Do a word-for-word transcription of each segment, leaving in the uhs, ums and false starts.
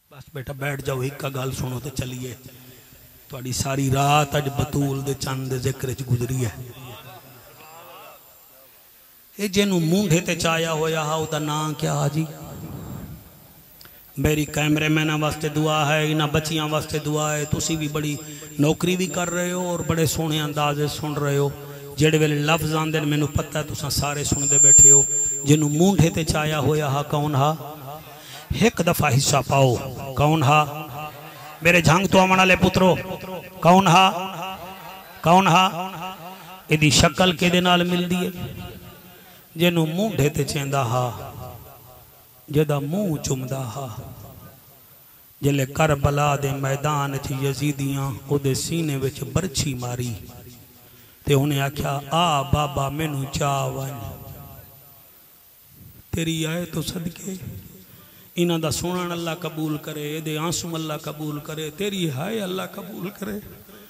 बस बेटा बैठ जाओ, एक का गल सुनो तो चलिए। थोड़ी सारी रात अज बतूल दे चंद दे जिक्र च गुजरी है। ये जिन्हों मूंढे ते चाया होया हा उदा नाम क्या जी? मेरी कैमरे मैन वास्ते दुआ है, इन्होंने बच्चियां वास्ते दुआ है। तुसी भी बड़ी नौकरी भी कर रहे हो और बड़े सोहने अंदाजे सुन रहे हो। जेड़े वेले लफ्ज आंदे ने मैनू पता है तुसा सारे सुनते बैठे हो। जिन्हों मूंढे ते चाया होया हा कौन हा? एक दफा हिस्सा पाओ। कौन हा? मेरे झंग तो आवन वाले पुत्रो कौन हा? कौन हा? इदी शक्ल किहदे नाल मिलदी है? जिन्हों मूंढे ते चेंदा हा, जेदा मुंह चुमदा हा। जिले करबला दे मैदान च यजीदियां ओदे सीने विच बरछी मारी ते उन्हें आख्या आ बाबा मैनू चा वन तेरी आए तो सदके। इन्हां दा सुनन अल्लाह कबूल करे, एदे आंसू अल्लाह कबूल करे, तेरी हाय अल्लाह कबूल करे।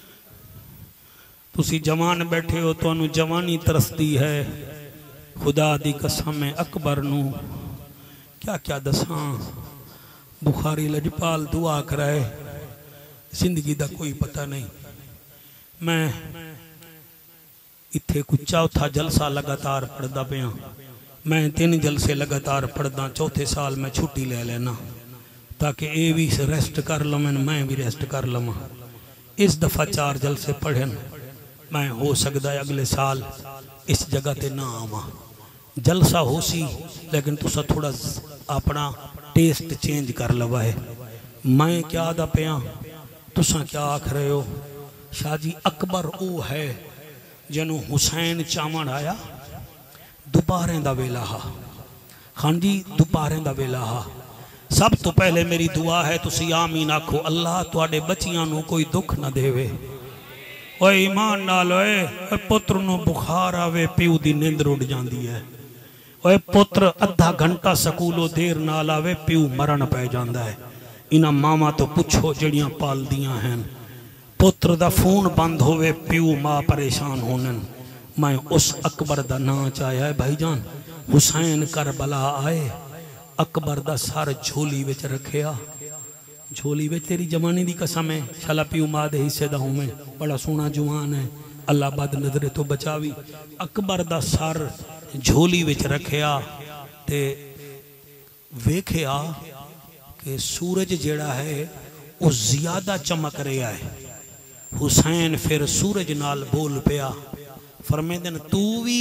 तुसी जवान बैठे हो, तुहानू जवानी तरसदी है। खुदा दी कसम है अकबर नू क्या क्या दसा। बुखारी लजपाल दुआ कराए, जिंदगी दा कोई पता नहीं। मैं इत्थे कुछ चौथा जलसा लगातार पढ़दा पिया। मैं तीन जलसे लगातार पढ़दा, चौथे साल मैं छुट्टी ले लेना ताकि ये भी रेस्ट कर लवन, मैं भी रेस्ट कर लवा। इस दफ़ा चार जलसे पढ़न, मैं हो सकता है अगले साल इस जगह ते ना आवा। जलसा हो सी लेकिन तुसा थोड़ा अपना टेस्ट चेंज कर लवा है। मैं क्या आदा पिया, तुसा क्या आख रहे हो? शाह जी अकबर वो है जिन्हों हुसैन चावण आया दोपहरें दा वेला हा। हाँ जी दोपहरें दा वेला हा। सब तो पहले मेरी दुआ है तुसी आमीन आखो, अल्लाह तुहाडे बच्चियां नू कोई दुख ना देवे। ओए ईमान नाल ओए पुत्र नू बुखार आवे प्यू दी नींद उड़ जांदी है। ओए पुत्र अद्धा घंटा स्कूलों देर नाल आवे प्यू मरण पै जांदा है। इन्हां मावां तो पुछो जड़ियां पालदियां हैं। पुत्र दा फोन बंद होवे प्यू मां परेशान होनन। मैं उस अकबर दा नां चाया है भाईजान। हुसैन करबला आए, अकबर दा सर झोली विच रखिया। झोली विच तेरी जवानी दी कसम है, शाला प्यू मां दे हिस्से दा होवे, बड़ा सोहना जवान है, अल्लाह बद नजरे तो बचावी। अकबर दा सर झोली विच रखिया ते वेखिया कि सूरज जेड़ा है वो ज्यादा चमक रहा है। हुसैन फिर सूरज नाल बोल पिया, फरमांदे ने तू भी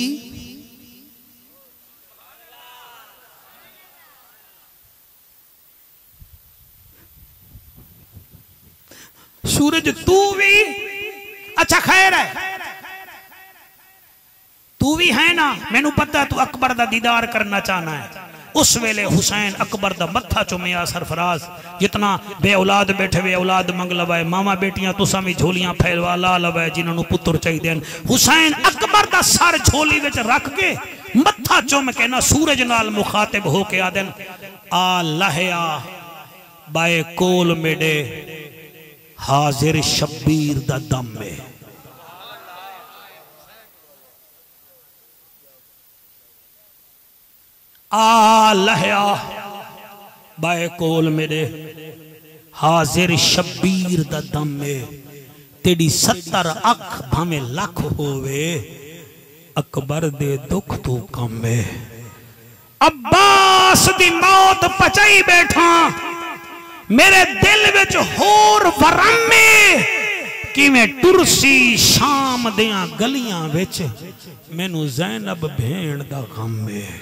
सूरज तू भी अच्छा खैर है, तू भी है ना, मैनू पता तू अकबर दा दीदार करना चाहना है। उस वेले हुसैन अकबर दा मत्था चुमिया। सरफराज जितना बे औलाद बैठे वे औलाद मंग लवाए, मामा बेटियां तुसा भी झोलियां फैलवा ला लवाए जिन्होंने पुत्र चाहिए। हुसैन अकबर दा सर झोली विच रख के मत्था चुम के ना सूरज नाल मुखातिब हो के आदन आ लहया बाए कोल मेडे हाजिर शब्बीर दा दम में। आ लहया बाए कोल मेरे हाजिर शब्बीर दा दम में। तेरी सत्तर अख भावे लख होवे अकबर दे दुख तो कम में। अब्बास दी मौत पचाई बैठा मेरे दिल विच होर वरम में किवें टुरसी शाम दियां गलियां विच मैनू ज़ैनब भेण दा गम में।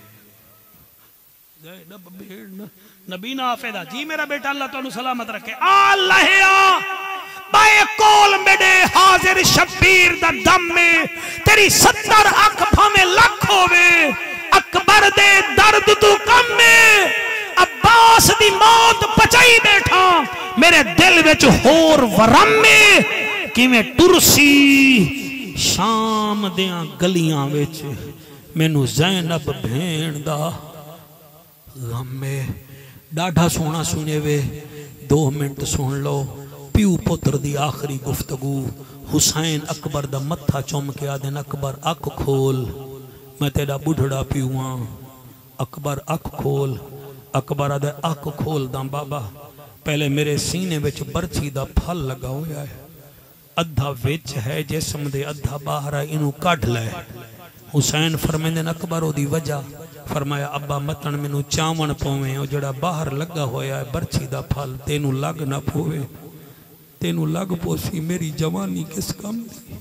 नबी नाफेदा जी मेरा बेटा अल्लाह तुहानू सलामत रखे। आ लहया बाए कोल मेडे हाजिर शब्बीर दा दम में। तेरी सत्तर अख भावे लख होवे अकबर दे दर्द तू कम में। अब्बास दी मौत पचाई बैठा मेरे दिल विच होर वरम में किवें टुरसी शाम दियां गलियां विच मैनू ज़ैनब भेण दा गमे। डाढ़ा सोना सुने वे दो मिनट सुन लो। प्यू पुत्र दी आखिरी गुफ्तगू। हुसैन अकबर दा मत्था चुम के आदन अकबर अख खोल, मैं तेरा बुढ़ड़ा प्यू हाँ। अकबर अख खोल। अकबर आदे अख खोल दा बाबा पहले मेरे सीने विच बरछी दा फल लगा होया है, अद्धा विच है जिस्म दे अद्धा बाहर है, इनू कढ़ लै। हुसैन फरमांदे अकबर ओदी वजह फरमाया अब्बा मतन मैनू चावण पवे, ओ जड़ा बाहर लगा होया है बरछी दा फल तेनू लग ना पवे, तेनू लग पोसी मेरी जवानी किस काम दी।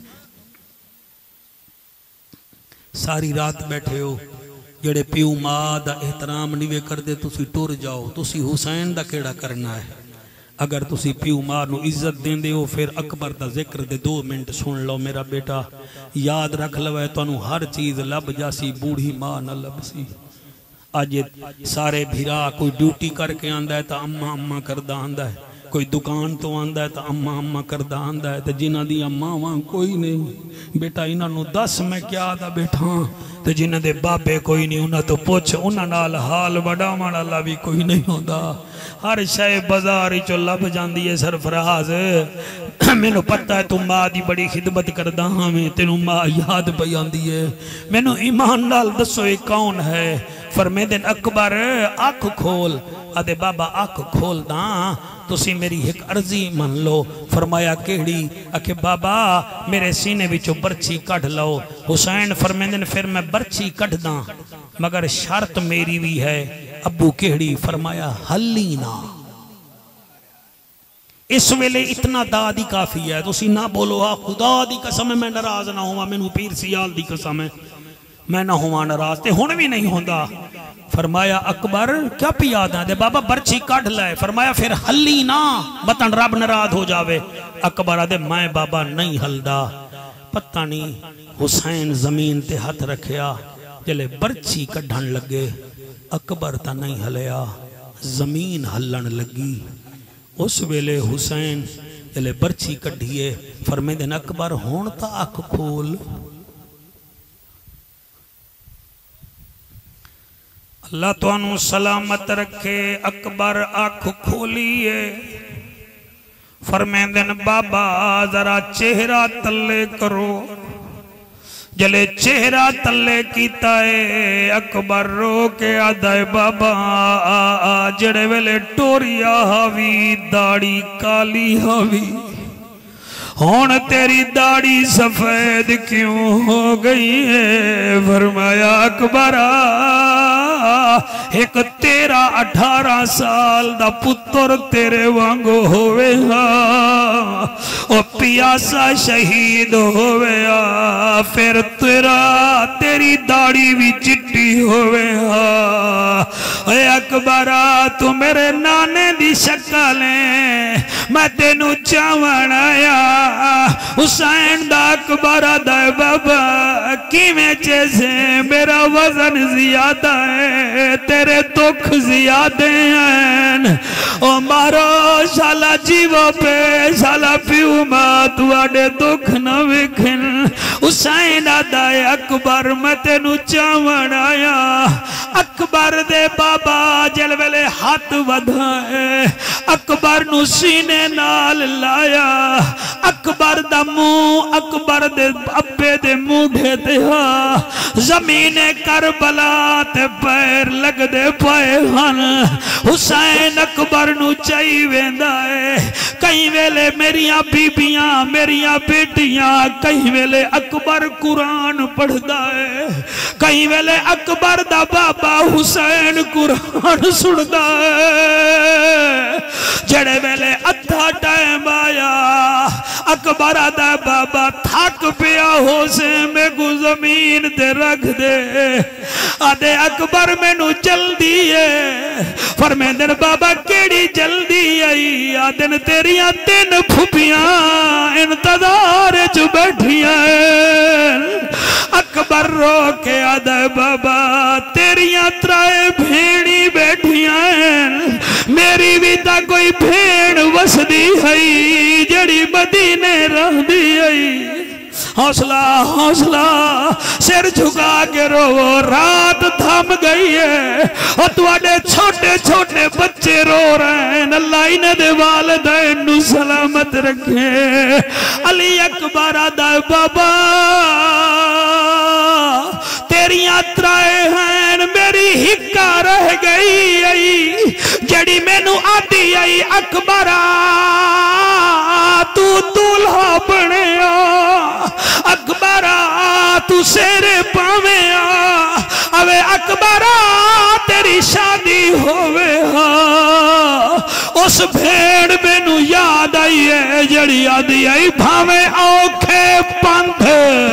सारी रात बैठे हो, जेड़े प्यू मां दा एहतराम नहीं वे करदे तुसी टुर जाओ, तुसी हुसैन दा केड़ा करना है। अगर तुसी प्यू मां नू इज्जत देंदे हो फिर अकबर दा जिक्र दे दो मिनट सुन लो मेरा बेटा, याद रख लवे तुहानू हर चीज लब जासी, बूढ़ी मां न लभसी। अज सारे भिरा कोई ड्यूटी करके आंदा है तो अम्मा अम्मा करदा आंदा है, कोई दुकान तो आंदा है तो अम्मा अम्मा करदा आंदा है, तो जिन्हां दी मावां कोई नहीं बेटा इन्हां नू दस मैं क्या दा बैठा, तो जिन्हां दे बाबे कोई नहीं उन्हां तो पुछ, उन्हां नाल हाल वडावण वाला भी कोई नहीं होंदा। हर शय बाजार चो लभ जाती है सरफराज, मैनू पता है तू माँ की बड़ी खिदमत करदा हाँ, मैं तेनू माँ याद पई आंदी है, मैनू ईमान नाल दसो ये कौन है। फरमांदे अकबर अख खोल, आदे बाबा अख खोलदा तुसी मेरी एक अर्जी मन लो। फरमाया केड़ी? आखे बाबा मेरे सीने विचों बरछी कढ़ लो। हुसैन फरमांदे फिर मैं बरछी कढ़दा मगर शर्त मेरी भी है। अबू केड़ी? फरमाया हली ना। इस वेले इतना दाद ही काफी है, तुसी ना बोलो आ खुदा दी कसम मैं नाराज ना होवा, मैनू पीर सियाल दी कसम है मैं ना होवा नाराज, ते हुण भी नहीं होंदा। फरमाया अकबर क्या पिया दे बाबा बरछी कढ़ लाए। फरमाया फिर हली ना मतन रब नाराज हो जावे। अकबर आदे मैं बाबा नहीं हलदा। पता नहीं हुसैन जमीन ते हथ रखिया, जले बरछी कढ़न लगे अकबर ता नहीं हलिया, जमीन हलन लगी। उस वेले हुसैन जले बरछी कढ़िए फरमांदे अकबर हुण ता अख खोल। अल्लाह तुहानू सलामत रखे। अकबर अख खोलिए फरमांदे बाबा जरा चेहरा तले करो। जले चेहरा तले कीता है अकबर रो के आदा बाबा जड़े वेले टोरिया हावी दाढ़ी काली हावी, हुण तेरी दाढ़ी सफेद क्यों हो गई है? फरमाया अकबरा एक तेरह अठारह साल दा पुत्र तेरे वांगो होवेगा, ओ पियासा शहीद होवेगा, फिर तेरा तेरी दाढ़ी भी चिट्टी होवेगा। ए अकबरा तू मेरे नाने दी शक्ल है, मैं तेनू चावण आया। हुसैन दा अकबर दा बाबा किवें जैसे मेरा वजन ज्यादा है तेरे दुख ज्यादा हैं। ओ मारो शाला जीवो पे शाला पियो मां तुआडे दुख न वेखन। हुसैन आदा अकबर मैं तेनू चावण आया। अकबर दे बाबा जल वेले हाथ वधाए अकबर नू सीने नाल लाया। अकबर दा मुंह अकबर दे अब्बे दे मूढ़े ते हा जमीने करबला ते पैर लगदे पाए हन। हुसैन अकबर नू चाही वेंदा है। कई वेले मेरिया बीबियां मेरिया बेटियां कई वेले अकबर कुरान पढ़दा है, कई वेले अकबर दा बाबा हुसैन कुरान सुनदा है। जड़े वेले अद्धा टाइम आया अकबर दा बाबा थक पिया हो से मैं को जमीन ते रख दे। आदे अकबर मैनू जल्दी है। फरमांदे बाबा केड़ी जल्दी आई? आदन तेरिया तीन फुफियां इंतजार च बैठियां। अकबर रो के आदा बाबा तेरिया त्राए भेड़ी बैठियां, मेरी भी ता कोई भेड़ वसदी है जड़ी मदीने रहदी है। हौसला हौसला सिर झुका के रो, रात थम गई है और तुहाडे छोटे छोटे बच्चे रो रहे हैं। अल्लाह इन्हां दे वालिदैन नू सलामत रखे। अली अकबर आदा बाबा तेरिया त्राए हैं मेरी हिक्का रह गई। जड़ी मैनू आदि आई अकबरा तू दूल्हा बनया, अकबरा तू सेरे पावे अवे अकबरा तेरी शादी होवे हा। उस भेड़ मैनू याद आई है जड़ी आदि आई भावे औखे पंथ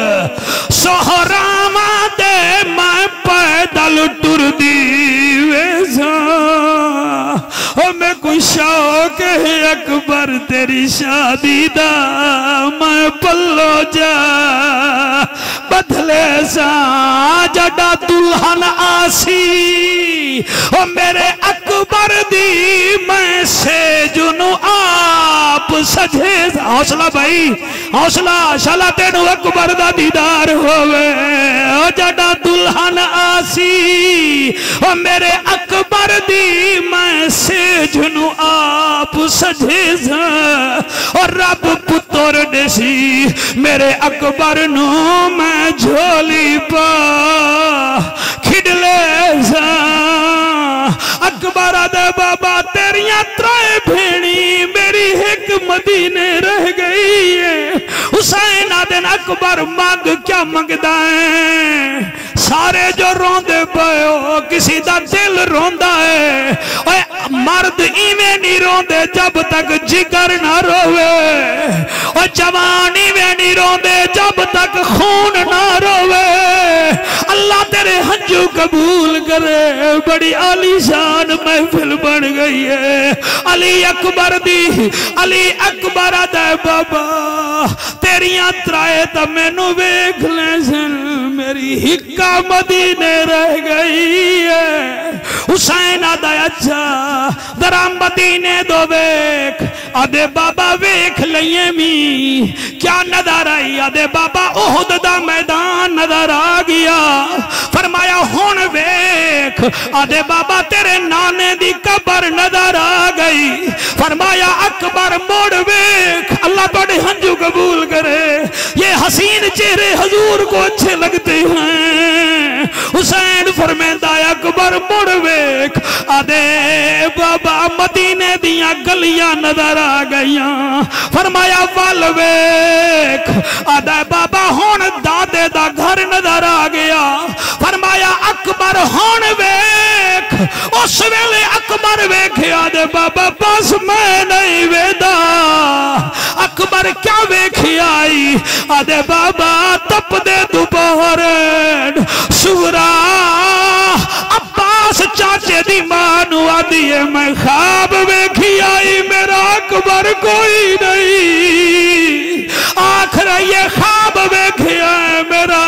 सोहरावा दे मैं पैदल टुरदी वेसा। मैं कोई शौक है अकबर तेरी शादी दा मैं पल्लो जा बदले सा जड़ा दुल्हन आसी ओ मेरे अकबर दी मैं से जुनू आप सजे। हौसला भाई हौसला शाला तेनू अकबर दा दीदार होवे ओ जड़ा दुल्हन आसी ओ मेरे अकबर दी मैं से जुनू आप सजे और रब पुत्र देसी मेरे अकबर नू मैं झोली पा खिडले सा। अकबर दे बाबा तेरिया त्राए भेणी मेरी एक मदीने रह गई है। हुसैन आदन अकबर मंग क्या मंगदा है? सारे जो रोंदे पयो किसी दा दिल रोंदा है। ओए मर्द इवें नहीं रोंदे जब तक जिगर ना रोवे, और जवान इवें नहीं रोंदे जब तक खून ना रोवे। अल्लाह तेरे हंजू कबूल करे। बड़ी आलीशान महफिल बन गई है अली अकबर दी। अली अकबर दे बाबा तेरिया त्राए तो मैनू वेख ले सन मेरी हिक्का मदीने रह गई है। हुसैन आदा अच्छा दरा मदीने दो वेख आदे बाबा वेख लिये मी क्या नजर आई। आदे बाबा ओहद दा मैदान नजर आ गया। फरमाया हुन वेख आदे बाबा तेरे नाने दी कब्र नजर आ गई। फरमाया अकबर मोड़ वेख अल्लाह बड़े हंजू कबूल करे। ये हसीन चेहरे हजूर को अच्छे लगते हैं। हुसैन फरमाता अकबर मुड़ वेख आदे बाबा मदीने दियां गलियां नजर आ गईयां। फरमाया वल वेख आदे बाबा हुन दादे दा घर नजर आ गया। फरमाया अकबर हुन वेख। उस वेले अकबर वेख्या दे बाबा बस मैं नहीं वेदा। अकबर क्या वेख्या आई आदे बाबा तपदे दोपहर सूरा अब्बास चाचे दी मां नू आदी है मैं ख्वाब वेखी आई मेरा अकबर कोई नहीं। आखिर ये ख्वाब वेख्या है मेरा।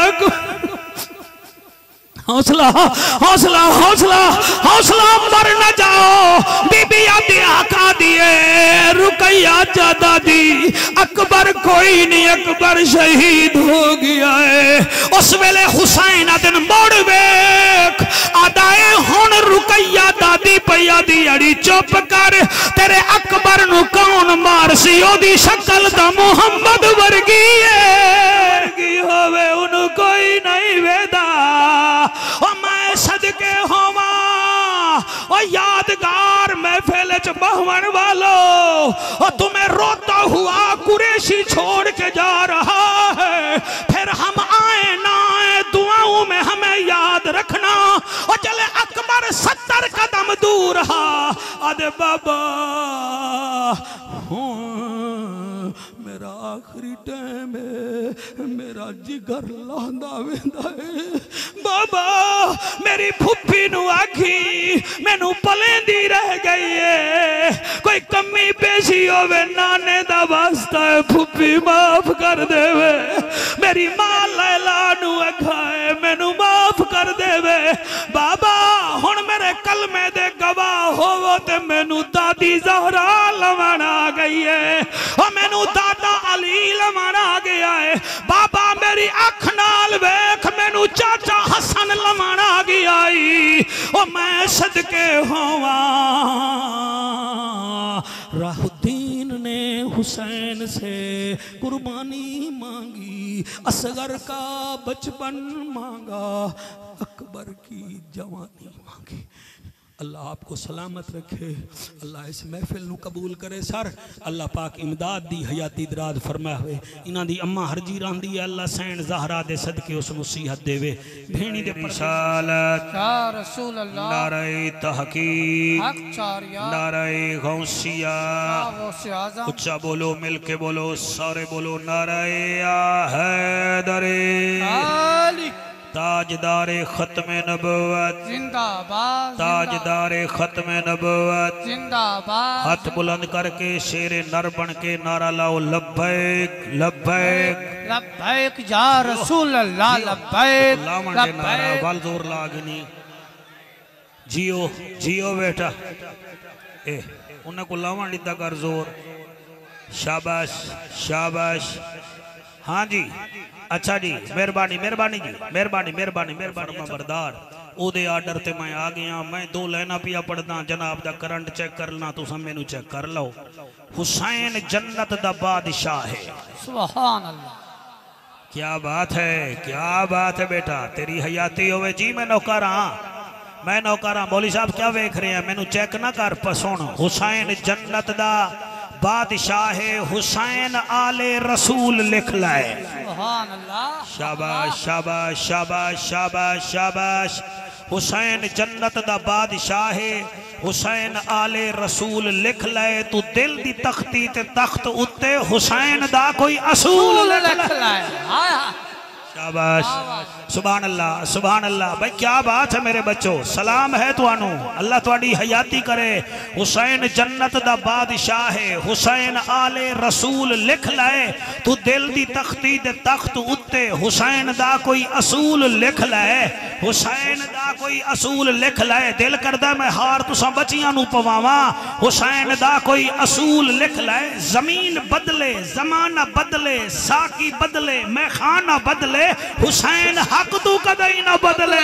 हौसला हौसला हौसला हौसला मर न जाओ। बीबी आदि आका दिए रुकैया जादा दी अकबर कोई नहीं अकबर शहीद हो गया है। उस वेले हुसैन आदन मोड़ वेख आदाए हुन रुकैया दादी पैया दी अड़ी चुप कर तेरे अकबर नु कौन मार सी ओदी शक्ल दा मुहम्मद वर्गी है। वर्गी होवे उनु कोई नहीं वेदा। ओ मैं सदके होवा ओ यादगार महफिल च बहवन वालो ओ तुम्हें रोता हुआ कुरैशी छोड़ के जा रहा है। फिर हम आए ना आए दुआओं में हमें याद रखना। और चले अकबर सत्तर कदम दूर रहा अदे बाबा मेरा आखिरी टाइम है मेरा जिगर लांदा वेंदा है। बाबा मेरी फुफी नु आखी मैनू पलेंदी रह गई है। कोई कमी पेशी होवे नाने दा वास्ता है फुफी माफ कर देवे। मेरी मां लैला नु आखाए मैनू माफ कर देवे। बाबा हुन मेरे कलमे दे गवाह होवो ते मैनू दादी ज़हरा लवण आ गई है। और मैनू दादा अली लवण आ गया है। बाबा मेरी अख नाल वेख मैनू चाचा हसन लवण आ गया है। और मैं सदके होवा। राहुद्दीन ने हुसैन से कुर्बानी मांगी, असगर का बचपन मांगा, अकबर की जवानी मांगी। अल्लाह आपको सलामत रखे, अल्लाह इस महफिल नू कबूल करे सर। अल्लाह पाक इमदाद दी हयाती दराज फरमावे। इन्हां दी अम्मा हरजी रहंदी है, अल्लाह सैन ज़हरा दे सदके उस मुसीहत देवे। भेणी दे रिसालत या रसूल अल्लाह, नारे तहकीक, हक चारिया, नारे गौसिया। उच्चा बोलो, मिलके बोलो, सारे बोलो, नारे या हैदरे ताजदारे खत्म नबुवत जिंदाबाद, ताजदारे खत्म नबुवत जिंदाबाद। हाथ बुलंद करके शेरे नर बन के नारा लाओ, लब्बैक लब्बैक लब्बैक या रसूल अल्लाह, लब्बैक लब्बैक। वाल जोर लागनी, जियो जियो बेटा, ए उन्हें को लावन दिता कर जोर। शाबाश शाबाश, हाँ जी, अच्छा जी, मेहरबानी मेहरबानी जी, मेहरबानी मेहरबानी मेहरबानी बरदार। ओदे आर्डर ते मैं आ गया। मैं दो लाइना पिया पढ़दा, जनाब दा करंट चेक कर ला, तुम मैनू चेक कर लो। हुसैन जन्नत दा बादशाह है, सुभान अल्लाह। क्या बात है, क्या बात है बेटा, तेरी हयाती होवे जी। मैं नौकर हाँ, मैं नौकर हाँ। मौली साहब क्या वेख रहे हैं, मैनू चेक ना कर पसुन। हुसैन जन्नत दा बादशाह है, हुसैन आले रसूल लिख लाए। सुभान अल्लाह, शाबाश शाबाश शाबाश शाबाश शाबाश। हुसैन जन्नत दा बादशाह है, हुसैन आले रसूल लिख लाए। तू दिल दी तख्ती ते तख्त उत्ते हुसैन दा कोई असूल लिख लाए। शाबाश, सुभान अल्लाह सुभान अल्लाह। भाई क्या बात है मेरे बच्चों, सलाम है तुहानू, अल्लाह तुहाडी हयाती करे। हुसैन जन्नत दा बादशाह है, हुसैन आले रसूल लिख लाए। तू दिल दी तख्ती दे तख्त उत्ते हुसैन दा कोई असूल लिख लाए, हुसैन दा कोई असूल लिख लाए। दिल करदा मैं हार तुसां बच्चियां नू पवावां, हुसैन दा कोई असूल लिख लाए। जमीन बदले, जमाना बदले, साकी बदले, मैं खाना बदले, हुसैन हक तू कदई ना बदले।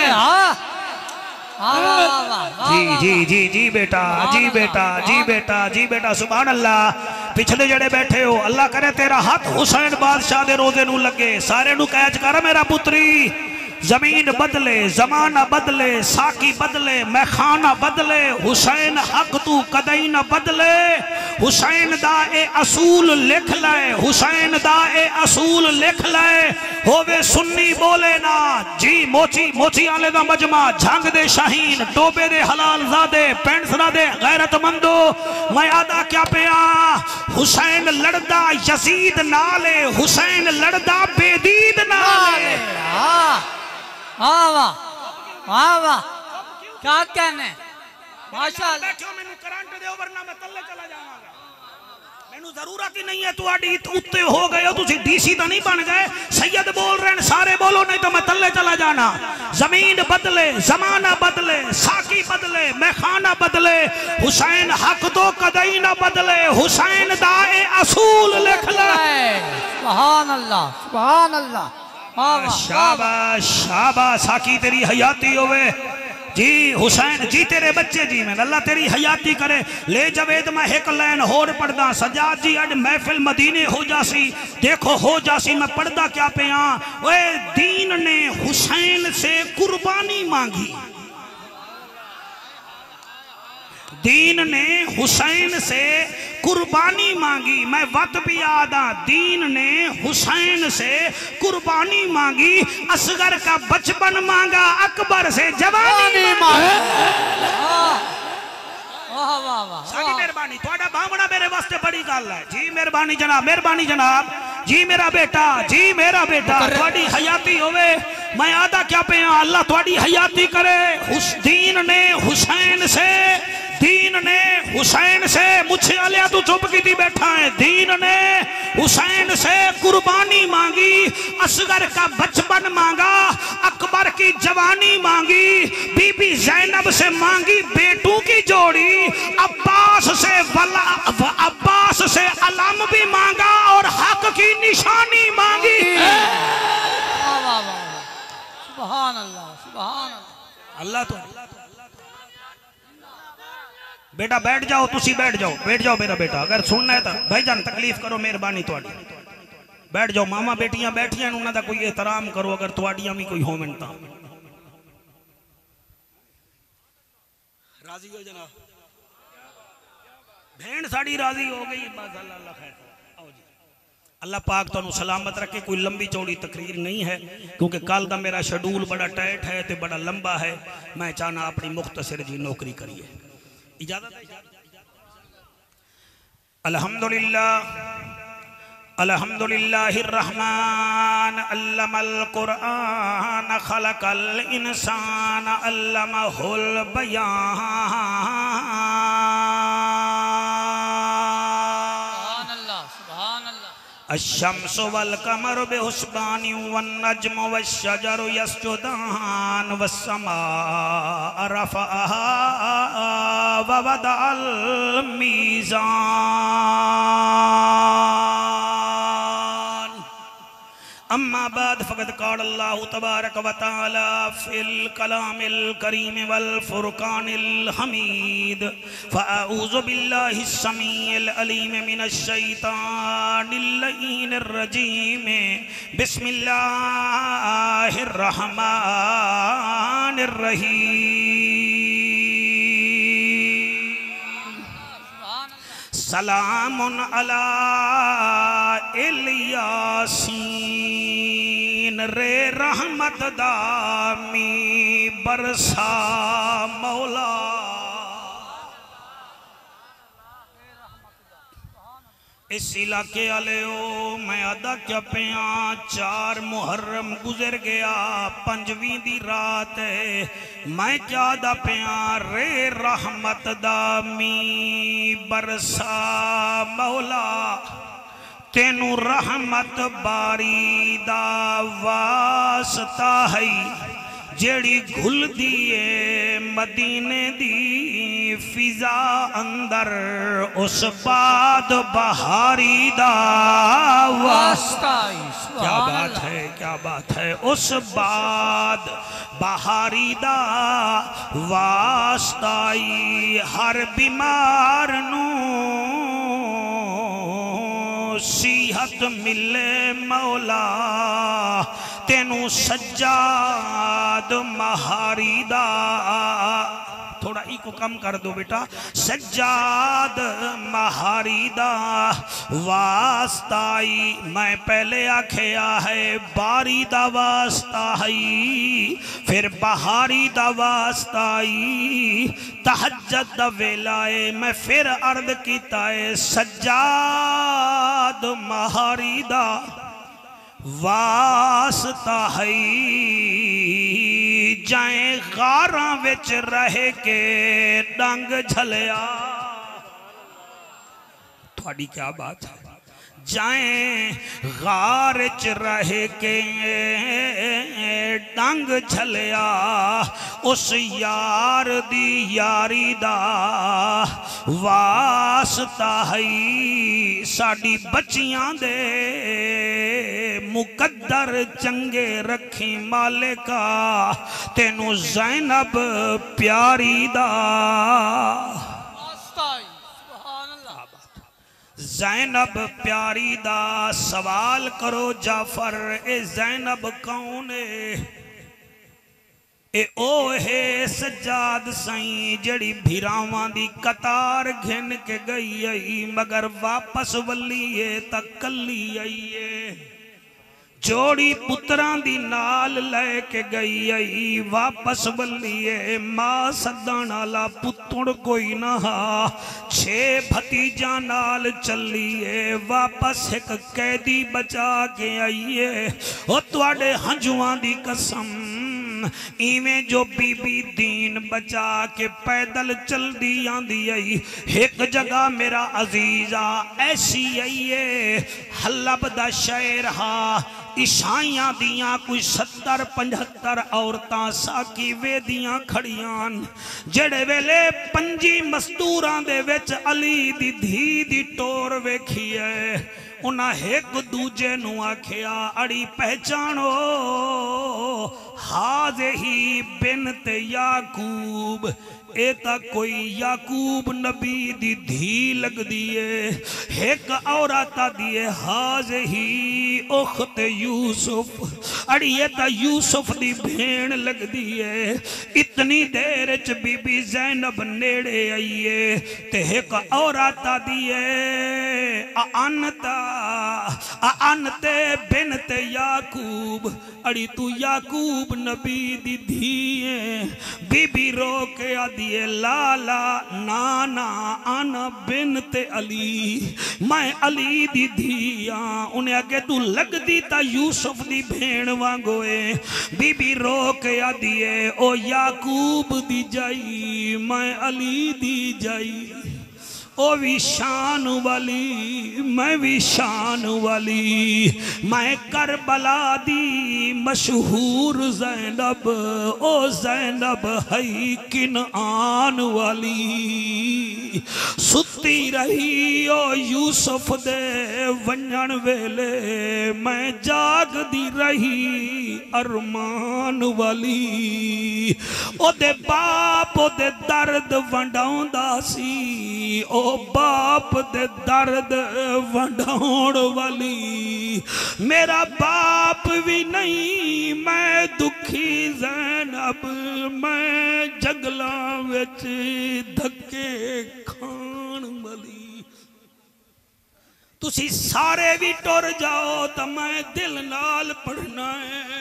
जी जी जी जी बेटा, जी बेटा, जी बेटा, जी बेटा, सुभान अल्लाह। पिछले जड़े बैठे हो, अल्लाह करे तेरा हाथ हुसैन बादशाह दे रोजे नू लगे। सारे नू कैच कर मेरा पुत्री। जमीन बदले, जमाना बदले, साकी बदले, मैं खाना बदले, हुसैन हक तू कदई न बदले। हुसैन दा ए असूल लिख लाए, हुसैन दा ए असूल लिख लाए। होवे सुन्नी बोले ना जी, मोची मोची आले दा मजमा, झंग दे शाहीन, टोबे दे हलाल ज़ादे, पेंसरा दे गैरतमंदो। मैं आदा क्या पिया, हुसैन लड़दा यजीद नाले, हुसैन लड़दा बेदीद नाले। वाह वाह वाह वाह, क्या कहने, माशाअल्लाह। बैठो मैनू करंट दे वरना मैं तल्ले चला जावांगा। मैनू जरूरत ही नहीं है, तुहाडी उत्ते हो गए हो, तुसी डीसी तो नहीं बन गए। सैयद बोल रहे हैं, सारे बोलो नहीं तो मैं तल्ले चला जाना। जमीन बदले, जमाना बदले, साकी बदले, मैं खाना बदले, हुसैन हक तो कदई ना बदले। हुसैन दा ए असूल लिख ले। सुभान अल्लाह सुभान अल्लाह। शाबाश शाबाश, साकी तेरी हयाती होवे जी। हुसैन जी तेरे बच्चे जी में अल्लाह तेरी हयाती करे। ले जवेद मैं एक लाइन होर पढ़दा, सजाद जी अज महफिल मदीने हो जासी। देखो हो जासी, मैं पढ़दा क्या पिया। ओए दीन ने हुसैन से कुर्बानी मांगी, दीन ने हुसैन से कुर्बानी मांगी। मैं वत भी याद आ, दीन ने हुसैन से कुर्बानी मांगी। असगर का बचपन मांगा, अकबर से जवानी मांगी। सारी मेहरबानी, थोड़ा भावना मेरे वास्ते बड़ी गल है जी। मेहरबानी जनाब, मेहरबानी जनाब जी। मेरा बेटा जी, मेरा बेटा, थोड़ी हयाती होवे। मैं आदा क्या पे, अल्लाह थोड़ी हयाती करे। उस दीन ने हुसैन से, दीन ने हुसैन से, मुझे आलिया तू चुप की बैठा है। दीन ने हुसैन से कुर्बानी मांगी, असगर का बचपन मांगा, अकबर की जवानी मांगी, बीबी जैनब से मांगी बेटों की जोड़ी, अब्बास से वला, अब्बास से अलम भी मांगा और हक की निशानी मांगी। सुभान अल्लाह सुभान अल्लाह। तो बेटा बैठ जाओ, तुसी बैठ जाओ, बैठ जाओ मेरा बेटा। अगर सुनना है तो भाईजान तकलीफ करो, मेहरबानी थोड़ी। बैठ जाओ, मामा बेटियां बैठियां, उन्हां दा कोई एहतराम करो। अगर तुहाडियां भी कोई होवन तां राजी हो जनाब, भेड़ साड़ी राजी हो गई बस। अल्लाह खैर आओ जी, अल्लाह पाक तुहानू सलामत रखे। कोई लंबी चौड़ी तकरीर नहीं है क्योंकि कल का मेरा शेड्यूल बड़ा टाइट है तो बड़ा लंबा है। मैं चाहना अपनी मुख्तसर जी नौकरी करिए। इजाजत है? अल्हम्दुलिल्लाह अल्हम्दुलिल्लाहिर रहमान अल्लमल कुरआन खलकल इंसान अल्लमहुल बयान। अश्शम्सु वल कमरु बिहुस्बानि वन नज्मु वश्शजरु यस्जुदान वस्समाअ रफ़अहा व वदअल मीज़ान। अम्मा बाद फ़क़द क़ाल अल्लाहु तबारक व तआला फ़िल कलामिल करीम वल फ़ुरक़ानिल हमीद। फ़अऊज़ु बिल्लाहिस समीइल अलीम मिनश शैतानिर लईनिर रजीम। बिस्मिल्लाहिर रहमानिर रहीम। सलामुन अला इल-यासीन रे रहमत दामी बरसा मौला। इस इलाके वाले मैं अदा क्या पिया चार मुहर्रम गुजर गया पंजवीं दी रात है। मैं क्या अदा पिया रे रहमत दामी बरसा मौला। तेनू रहमत बारी दा वास्ता है जेड़ी घुल दिए मदीने दी फिजा अंदर उस बाद बहारी दा वास्ता। क्या बात है, क्या बात है। उस बाद बहारी दा वास्ताई हर बीमार नू सीहत मिले मौला। तेनू सज्जाद महारी दा थोड़ा इको कम कर दो बेटा। सज्जाद महारी दा वास्ताई मैं पहले आखिया है बारी दा वास्ता है फिर बहारी दा वास्ताई। तहज्जुद दा वेलाए मैं फिर अर्द कीता है सज्जाद महारी दा वास्ता है। जाए गारां विच रह के डंग झलिया। थोड़ी क्या बात है। जाए गार च रह के डंग झलिया उस यार दी यारी दा वास्ता है। साडी बच्चियां दे मुकद्दर चंगे रखी मालिका। तेनू ज़ैनब प्यारी दा ज़ैनब प्यारी दा सवाल करो जाफर ए ज़ैनब कौन है? ए ओ है सज्जाद साई जड़ी भिरावां दी कतार घिन के गई आई मगर वापस वल्लीए तक कली आई है। जोड़ी पुत्रां दी नाल लेके गई आई वापस बल्लिए मां सदन आला पुत्र कोई ना छे भतीजा नाल चलिए वापस एक कैदी बचा के आइए। ओ तुहाडे हंजुआं दी कसम इवें जो बीबी दीन बचा के पैदल चलदी आंदी आई एक जगह मेरा अजीजा ऐसी आई है हलब दा शहर हा ईसाइयां दियां कोई सत्तर पचहत्तर औरतां साकी वेदियां खड़ियां जेड़े वेले पंजी मस्तूरां दे विच अली दी धी दी टोर वेखी है उन्हें एक दूजे नू आखिया अड़ी पहचानो हाज़े ही बिनत याकूब ए ता कोई याकूब नबी दी धी लगदी है। एक औरत दी है हाज ही उख्त यूसुफ अड़ी ये ता यूसुफ दी भेण लगदी है। इतनी देर च बीबी ज़ैनब नेड़े आई है ते एक औरत दी है अनता अनते बिनते याकूब अड़ी तू याकूब नबी दी धी है। बीबी रो के आदि लाला नाना आना बिनते अली मैं अली दी धी हाँ। उन्हें अगे तू लगदी ता यूसुफ दी भेण वांगोए। बीबी रो के आदि ओ याकूब दी जाई मैं अली दी जाई। ओ भी शान वाली मैं भी शान वाली मैं करबला दी मशहूर ज़ैनब ओ ज़ैनब है किनआन वाली। सुती रही ओ यूसुफ दे वंजन वेले मैं जागदी रही अरमान वाली। ओ दे बाप ओ दे दर्द वंडाउंदा सी ओ बाप दे दर्द वंडाउण वाली। मेरा बाप भी नहीं मैं दुखी ज़ैनब मैं जंगला विच धक्के खान वाली। तुसी सारे भी टुर जाओ तो मैं दिल नाल पढ़ना है।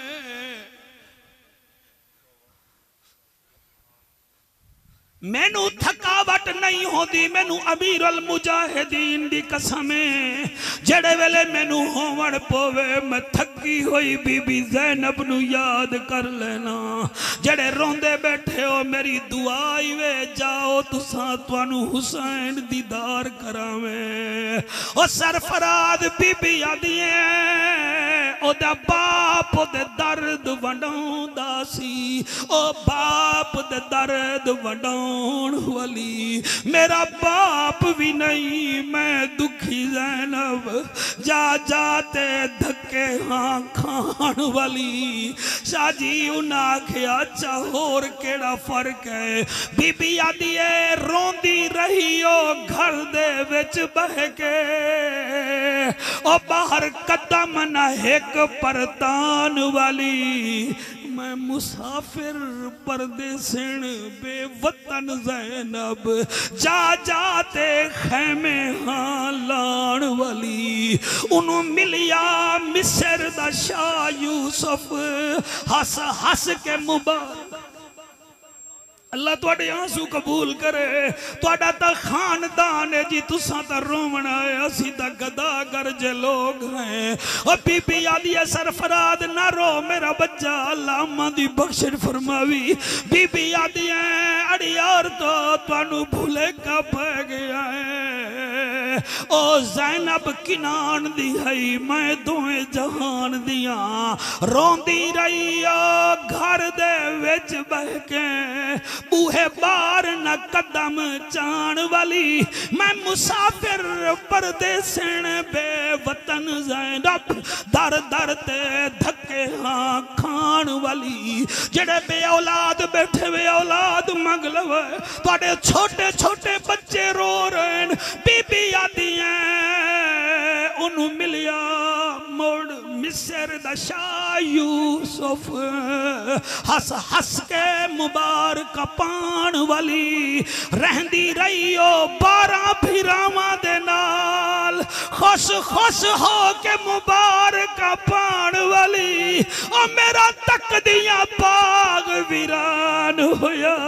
मैनू थकावट नहीं होती मैनू अमीर अल मुजाहिदीन दी कसम है। जड़े वेले मैनू होवण पवे मैं थकी हुई बीबी ज़ैनब नू याद कर लेना। जड़े रोंदे बैठे हो मेरी दुआई वे जाओ तुसा तुहानू हुसैन दीदार करावे। ओ सरफराज बीबी आदिए ओदा बाप ओदे दर्द वंडाउंदा सी ओ बाप दे दर्द वंडाउं वाली। मेरा बाप भी नहीं मैं दुखी ज़ैनब जा जाते धक्के हाँ खान वाली। शाजी उन्हें आख्या अच्छा होर केड़ा फर्क है। बीबी आदि है रोंदी रही ओ घर दे विच बह के ओ बाहर कदम न एक परतान वाली। मैं मुसाफिर परदेसन बेवतन ज़ैनब जा जाते खैमे हाँ लान वाली। उन्हों मिलिया मिस्र दा शाह यूसुफ हस हस के मुबारक। अल्लाह तुहाडे आंसू कबूल करे। तुहाडा ता खानदान है जी तुसा ता रोवण आए असी ता गदागर जे लोग हैं। ओ बीबी आदि सरफराज ना रो मेरा बच्चा अल्लाह अम्मा दी बख्शिश फरमावी। बीबी आदि अड़ी यार तो तुहानू भूले का पै गया है। ओ ज़ैनब किनान दी है मैं दोए जहान दिया। रोंदी रही ओ घर दे विच बह के बूहे बार न कदम चाण वाली। मैं मुसाफिर परदेसन बेवतन ज़ैनब दर दर ते धक्के हाँ खान वाली। जेड़े बे औलाद बैठे वे औलाद मंग लवे। तुहाडे छोटे छोटे बच्चे रो रहे हैं। बीबी आदि उन्हों मिलिया मुड़ मिस्र दा शाह यूसुफ हस हस के मुबारक पान वाली। रहंदी रही ओ बारह फिरावां दे नाल खुश खुश हो के मुबारक पान वाली। ओ मेरा तकदियां बाग वीरान होया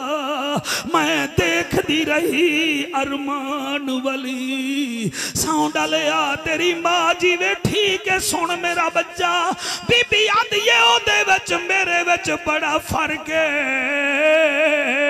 मैं देखदी रही अरमान वाली। सौं डालिया तेरी माँ जी वे ठीक है सुन मेरा बच्चा। बीबी आंदी है ओदे विच मेरे विच बड़ा फर्क है।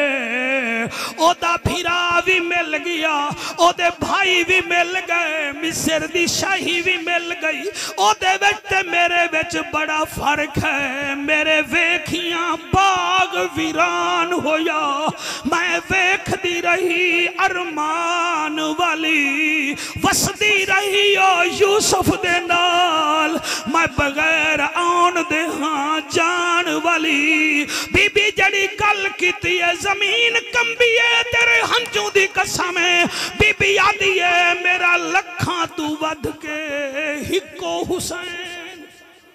ओदा फिरा भी मिल गया ओदे भाई भी मिल गए मिस्र दी शाही भी मिल गई। ओदे विच ते मेरे विच बड़ा फर्क है। मेरे वेखियां बाग वीरान होया मैं वेखदी रही अरमान वाली। वसदी रही ओ यूसुफ दे नाल मैं बगैर आन दे हाँ जान वाली बीबी जड़ी गल कीती है जमीन कंबी है तेरे हंजू दी कसम है बीबी आदी है मेरा लखा तू वध के हिको हुसैन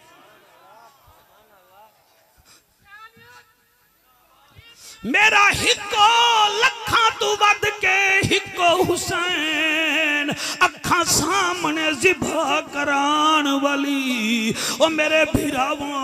मेरा हिको लखा तू वध के हिको हुसैन अखा सामने जिबा करान वाली ओ मेरे भिरावा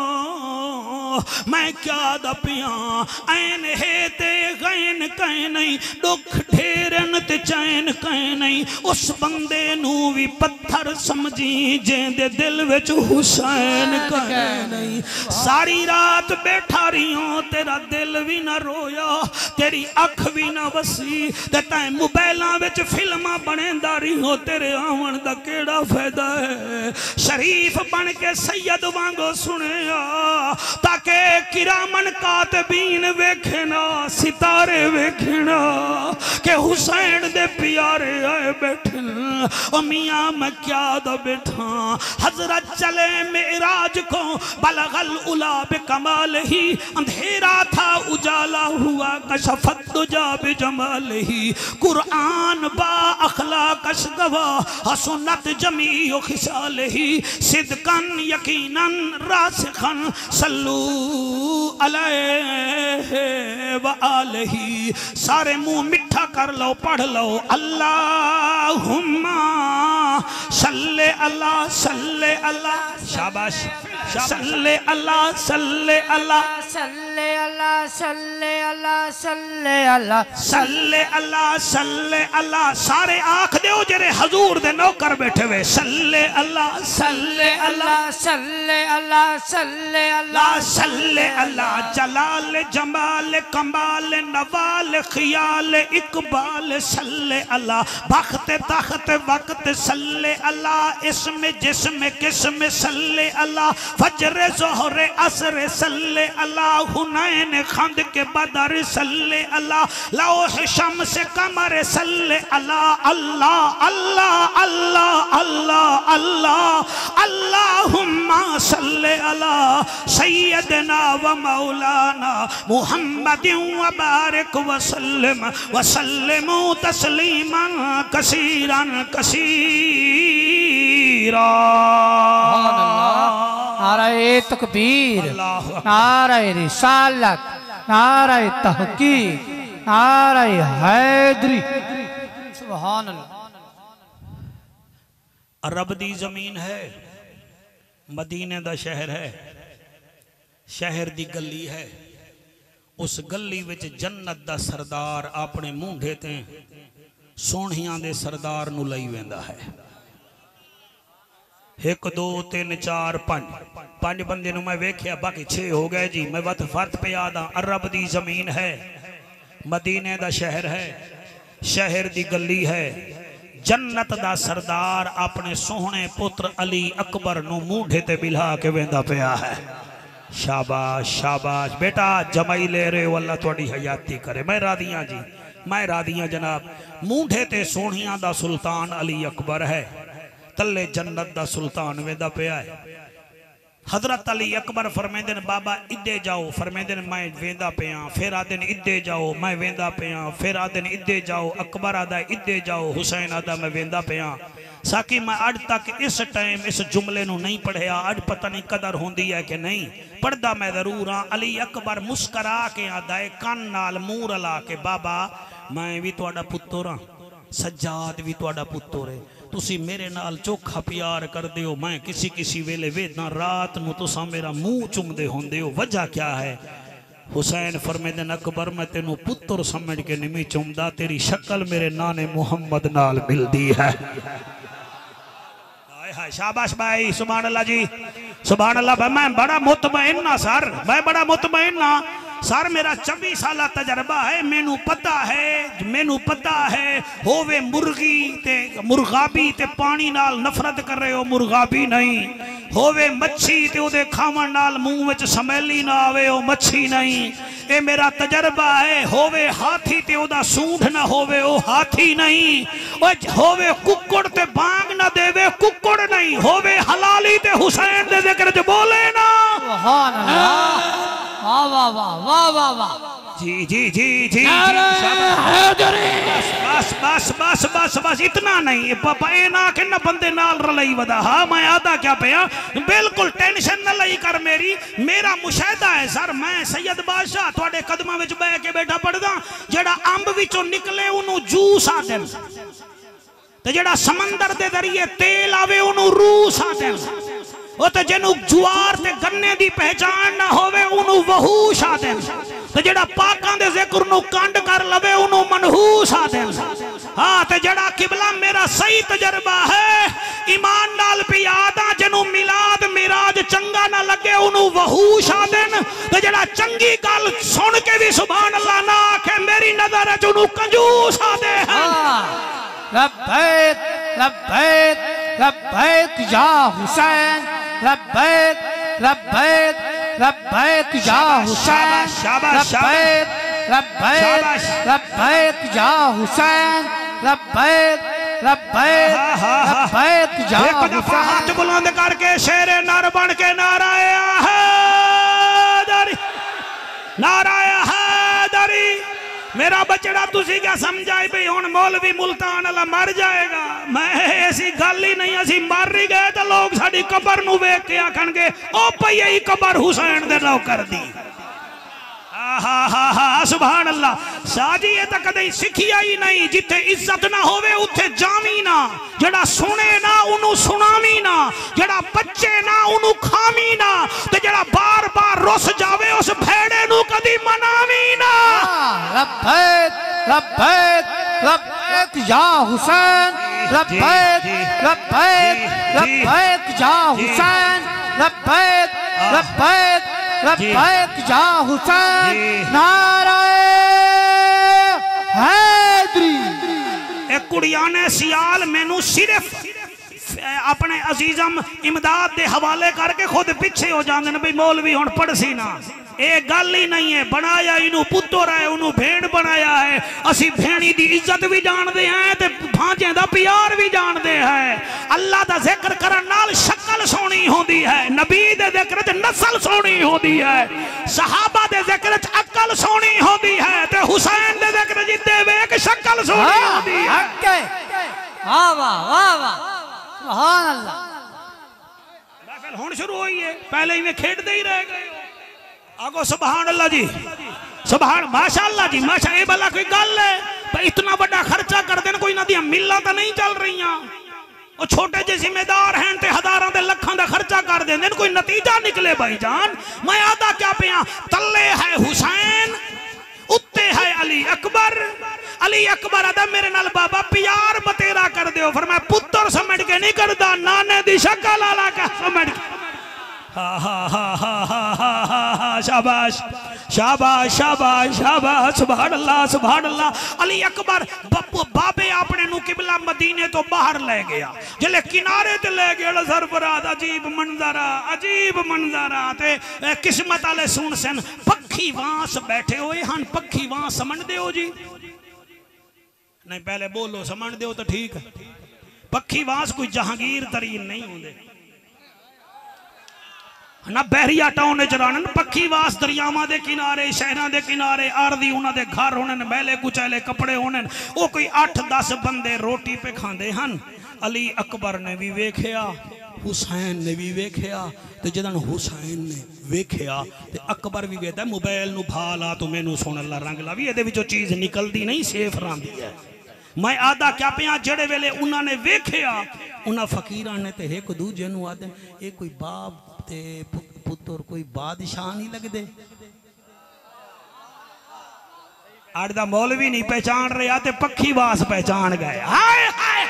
मैं क्या दपिया ऐन है ते गैन कह नहीं दुख ठेरन ते चैन कह नहीं उस बंदे नू भी पत्थर समझी जेंदे दिल विच हुसैन कह नहीं सारी रात बैठा रही हूं तेरा दिल भी ना रोया तेरी अख भी ना वसी ते तैं मोबाइलां विच फिल्मां बनेंदा रही हो तेरे आवन दा केड़ा फायदा है शरीफ बन के सैयद वांगो सुनिया ताके किरामन कातबीन वेखना सितारे वेखना के हुसैन दे प्यारे आए बैठन ओ मियां मैं क्या दा बैठा हजरत चले मेराज को बलगल उला बे कमाल ही अंधेरा था उजाला हुआ कशफत दुजा बे जमाल ही कुरान बा अखलाक अशगवा हसनत जमीओ खिसाल ही सिदकन यकीनन रासिखन सल्लू अलैहि व आलिही सारे मुंह मिठा कर लो पढ़ लो अल्लाहुम्मा सल्ले अला सल्ले अला शाबाश सल्ले अला सल्ले अला सल्ले अला सल्ले अला सल्ले अला सल्ले अला सल्ले अला सारे आख दो जेरे हजूर दे नौकर बैठे हुए सल्ले अला सल्ले अला सल्ले अला सल्ले अला सल्ले अला जलाल जमाल कमाल नवाल खियाल इकबाल सल्ले अला बख्त तख्त वक्त सल्ले अला इसमें जिसमें किसमें सल्ले अला फजर जोहरे असर सल्ले अला हुनैन खंद के बदर सल्ले अला लौह शम्स कमर सल्ले अला अल्लाह अल्लाह अल्लाह अल्लाह अल्लाह अल्लाहुम्मा सल्ले अला सय्यदना व मौलाना मुहम्मदिन व बारिक व सल्लिम व सल्लिमु तस्लीमन कसीरन कसीरा नारे तकबीर नारे रिसालत नारे तहकीक नारे हैदरी सुभान अल्लाह अरब दी जमीन है मदीने दा शहर है शहर दी गली है उस गली विच जन्नत दा सरदार अपने मूंढे ते सोहणियां दे सरदार नू लई वेंदा है एक दो तीन चार पांच पांच बंदे नू मैं वेख्या बाकी छे हो गए जी मैं वत फर्त पे याद हाँ अरब दी जमीन है मदीने दा शहर है शहर दी गली है जन्नत दा सरदार अपने सोहने पुत्र अली अकबर नू मूंढे ते बिल्हा के वेंदा पिया है शाबाश शाबाश बेटा जमाई ले रहे हो अल्लाह तुहाडी हयाती करे मैं रादियां जी मैं रादियां जनाब मूंढे ते सोहणियां दा सुल्तान अली अकबर है तले जन्नत दा सुल्तान वेंदा पिया है हजरत अली अकबर फरमेंदे ने बाबा इदे जाओ फरमेंदे ने मैं वेंदा पिया फिर आदे ने इदे जाओ मैं वेंदा पिया फिर आदे ने इदे जाओ अकबर आदा इदे जाओ हुसैन आदा मैं वेंदा पिया साकी मैं अज तक इस टाइम इस जुमले नू नहीं पढ़िया अज पता नहीं कदर होंदी है कि नहीं पढ़दा मैं जरूर हाँ अली अकबर मुस्करा के आदा है कान नाल मूंह रला के बाबा मैं भी तुहाडा पुत्तर हाँ सज्जाद भी तुहाडा पुत्तर है तुसी मेरे नाल चोखा प्यार कर दे हो मैं किसी किसी वेले वेदा रात नू तुसा मेरा मुंह चुमदे होंदे हो वजह क्या है हुसैन फरमेंदे अकबर मैं तेनू पुत्र समझ के नहीं चुमदा तेरी शक्ल मेरे नाने मुहम्मद नाल मिलदी है शाबाश भाई सुभान अल्लाह जी सुभान अल्लाह भाई मैं बड़ा मुतमईन ना सर मैं बड़ा मुतमईन ना सर मेरा चौबीस साल तजर्बा है मैनू पता है मैनू पता है होवे मुर्गी ते मुर्गाबी ते पानी नाल नफरत कर रहे हो मुर्गाबी नहीं होवे मच्छी ते ओदे खावन नाल मुंह विच समैली ना आवे ओ मच्छी नहीं ये मेरा तजर्बा है होवे हाथी ते ओदा सूंढ ना होवे ओ हाथी नहीं ओ होवे कुक्कड़ ते बांग ना देवे कुक्कड़ नहीं होवे हलाली ते हुसैन दे जिक्र च बोले ना सुभान अल्लाह, वाह वाह वाह वाह वाह वाह। जी जी जी जी बस बस बस बस बस इतना नहीं पापा ए ना कि ना बंदे नाल रलई वदा। हाँ मैं आदा क्या पिया, बिल्कुल टेंशन न लई कर मेरी। मेरा मुशाहिदा है सर, मैं सैयद बादशाह थोड़े कदमां विच बैठ के बैठा पढ़दा, जेड़ा अंब विचों निकले उन्हों जूस आदन, ते जेड़ा समंदर दे जरिए तेल आवे उन्हों रूस आदन, वो तो जिन्हों जुआर ते गन्ने दी पहचान ना होवे उन्हों वहूश आदन, ते जेड़ा पाकां दे जिक्र नु कंड कर लवे उन्हों मनहूस आदन। हाँ ते जेड़ा किबला मेरा सही तजर्बा है ईमान नाल पे यादा, जिन्हों मिलाद मिराज चंगा ना लगे उन्हों वहूश आदन, ते जेड़ा चंगी गल सुन के भी सुभान अल्लाह ना आखे मेरी नजर च उन्हों कंजूस आदे हैं। लब्बैक लब्बैक लब्बैक या हुसैन, लब्बैक लब्बैक लब्बैक या हुसैन, लब्बैक लब्बैक लब्बैक या हुसैन, लब्बैक लब्बैक लब्बैक या हुसैन। हाथ बुलंद करके शेरे नर बन के नाराए हैदरी, नाराए हैदरी। मेरा बचड़ा तुसी क्या समझाए भी हुन मौलवी मुल्तान अल्लाह मर जाएगा? मैं ऐसी गल ही नहीं, असी मर ही गए तो लोग साडी कबर नू वेख के आखणगे ओ पई यही कबर हुसैन दे नौकर दी। हा हा हा सुभान अल्लाह। साजी ये तो कदे सिखिया ही नहीं, जिथे इज्जत ना होवे उथे जावी ना, जड़ा सुने ना उन्हों सुनावी ना, जड़ा बच्चे ना उन्हों खावी ना, ते जड़ा बार बार रुस जावे उस भेड़े नू कदी मनावी ना। लब्बैक लब्बैक लब्बैक या हुसैन, लब्बैक लब्बैक लब्बैक या हुसैन, लब्बैक लब्बैक लब्बैक या हुसैन, नाराए हैदरी। एक कुड़िया ने सियाल मैनू सिर्फ अपने अजीजम इमदाद दे हवाले करके खुद पीछे हो जाते हैं भाई मौलवी हुण पढ़सी ना। ये गल ही नहीं है, बनाया इनू पुत्तर है उन्होंने भेड़ बनाया है। असी भेड़ी की इज्जत भी जानते हैं ते भांजे दा प्यार भी जानते हैं। अल्लाह दा जिक्र करन नाल शक्ल सोहनी होंदी है, नबी दे जिक्र च नस्ल सोहनी होंदी है, सहाबा दे जिक्र च अकल सोहनी होंदी है, ते हुसैन दे जिक्र जिद्दे वेख शक्ल सोहनी होंदी है। वाह वाह वाह वाह सुभान अल्लाह। महफिल हुण शुरू हुई है, पहले ही में खेडते ही रह गए। आगो सुभान अल्लाह जी, सुभान माशाअल्लाह जी माशा। ये भला कोई गल है भाई इतना बड़ा खर्चा कर देन, कोई नदियां मिल्लां तो नहीं चल रही, वो छोटे जे जिम्मेदार हैं ते हजारां दे लखां दा खर्चा कर देंदे, कोई नतीजा निकले भाईजान। मैं आदा क्या पिया, तले है हुसैन उत्ते है अली अकबर। अली अकबर आदा मेरे नाल बाबा प्यार बतेरा कर दियो, फिर मैं पुत्र समझ के नहीं करदा, नाने दी शक्ल आला का समझ के। हा हा हा हा हा हा हा हा शाबाश शाबाश शाबाश शाबाश सुभान अल्लाह सुभान अल्लाह। अली अकबर बाबे अपने नु किबला मदीने तो बाहर ले गया, जले किनारे ते ले गया सरफराज। अजीब मंजरा अजीब मंजरा ते किस्मत वाले सुन सन पक्षी वांस बैठे हुए हन। पक्षी वांस समझ दो जी, नहीं पहले बोलो समझ दो तो ठीक है। पक्षी वांस कोई जहांगीर तरीन नहीं होंगे ना, बहरिया टाउन चरान। पक्षी वास दरियावां दे किनारे शहरां दे किनारे आरदी उन्हां दे घर होने, मैले कुचैले कपड़े होने, वो कोई अठ दस बंदे रोटी पे खांदे हन। अली अकबर ने भी वेख्या, हुसैन ने भी वेख्या, ते जदन हुसैन ने वेख्या ते अकबर भी वेखदा मोबाइल नु भाला तो मैनू सुन ला रंग ला भी इहदे विचों चीज निकलदी नहीं, सेफ रहिंदी है। मैं आदा क्या पिया जेड़े वेले उन्होंने वेख्या उन्हां फकीरां ने ते एक दूजे नू आदे ये कोई बाप ते पुत्र कोई बादशाह नहीं लगदे। अड़ दा मौलवी नहीं पहचान रहा ते पक्षी वास पहचान गए। हाय हाय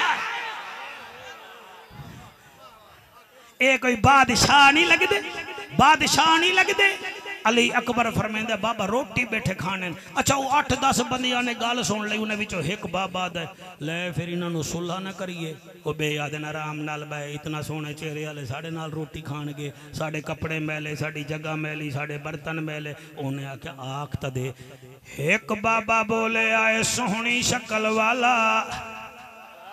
ये कोई बादशाह नहीं लगदे, बादशाह नहीं लगदे। अली अकबर फरमांदा बाबा रोटी बैठे खाने। अच्छा वो अठ दस बंदियां ने गल सुन ली, उन्हें विचों एक बाबा दे ले फिर इन्हों सुलह ना करिए। वो बे आदन आराम नाल बह, इतना सोहने चेहरे वाले साढ़े नाल रोटी खाणगे, साढ़े कपड़े मैले, साड़ी जगह मैली, साढ़े बर्तन मैले। उन्हें आख्या आख तो दे। एक बाबा बोले आए सोहनी शक्ल वाला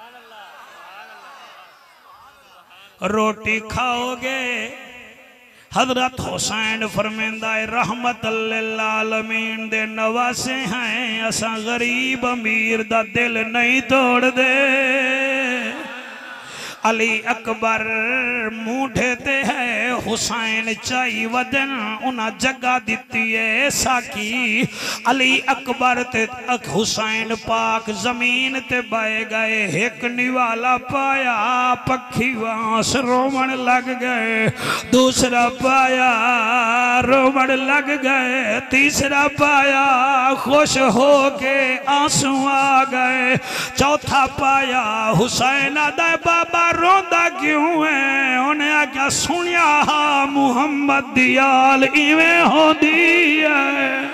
रोटी खाओगे? हजरत हुसैन फरमांदा है रहमत लिल आलमीन दे नवासे हैं, असा गरीब अमीर दा दिल नहीं तोड़ दे। अली अकबर मूठे ते है, हुसैन चाई वदन उन्हें जगह दिती है साकी। अली अकबर ते हुसैन पाक जमीन ते बह गए, एक निवाला पाया पक्षी वास रोमन लग गए, दूसरा पाया रोमन लग गए, तीसरा पाया खुश हो के आंसू आ गए, चौथा पाया हुसैन आदा बाबा रोंदा क्यों है? उन्हें आख्या सुनिया मुहम्मद दी आल इवें होंदी है।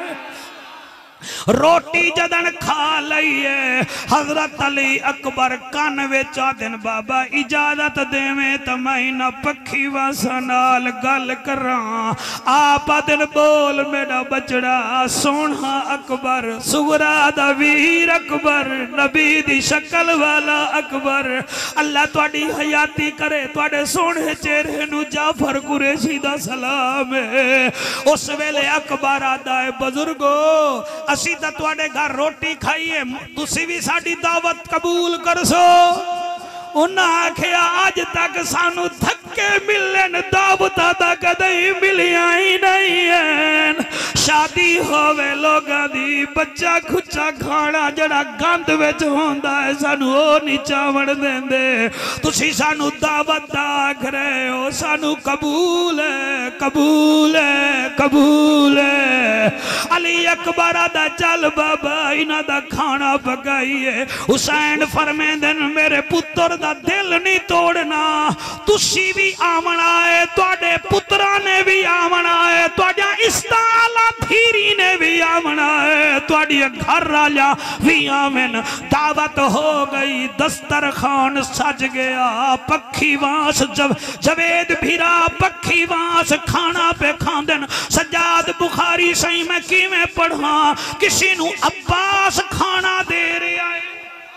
रोटी जदन खा लईए हजरत अली अकबर कान विच आदन बाबा इजाजत देवे तो मैं ना पक्षी वासा नाल गल करा। आप आदन बोल मेरा बचड़ा सोना अकबर, सुगरा दा वीर अकबर, नबी दी शक्ल वाला अकबर, अल्लाह तुहाडी हयाती करे, तुहाडे सोने चेहरे नू जाफर कुरैशी दा सलाम है। उस वेले अकबर आदा है बुजुर्गो असी तो तुहाडे घर रोटी खाइए, तुसी भी साडी दावत कबूल कर सो। उन्हें आखिया अज तक सानू धक्के मिलन दावता दा कदई मिलिया ही नहीं है। शादी होवे लोगां दी बच्चा खुच्चा खाना जड़ा गंद विच होंदा है सानू ओ नहीं चावण देंदे, तुसी सानू दावत आख रहे हो, सानू कबूल है कबूल है कबूल है। अली अकबर दा चल बाबा इन्हां दा खाना पकाइए। हुसैन फरमांदे मेरे पुत्र दा दिल नहीं तोड़ना, तुसी भी आमना है, तुहाडे पुत्रा ने भी आमना है, तुहाडा इस्ताला धीरी ने भी आमना है, तुहाडी घर वाला भी आवन। दावत हो गई, दस्तरखान सज गया, पक्षी वास जब जवेद भिरा पक्षी वास खाना पे खांदन। सज्जाद बुखारी सही मैं किवें पढ़ा, किसी नू अब्बास खाना दे रहा है,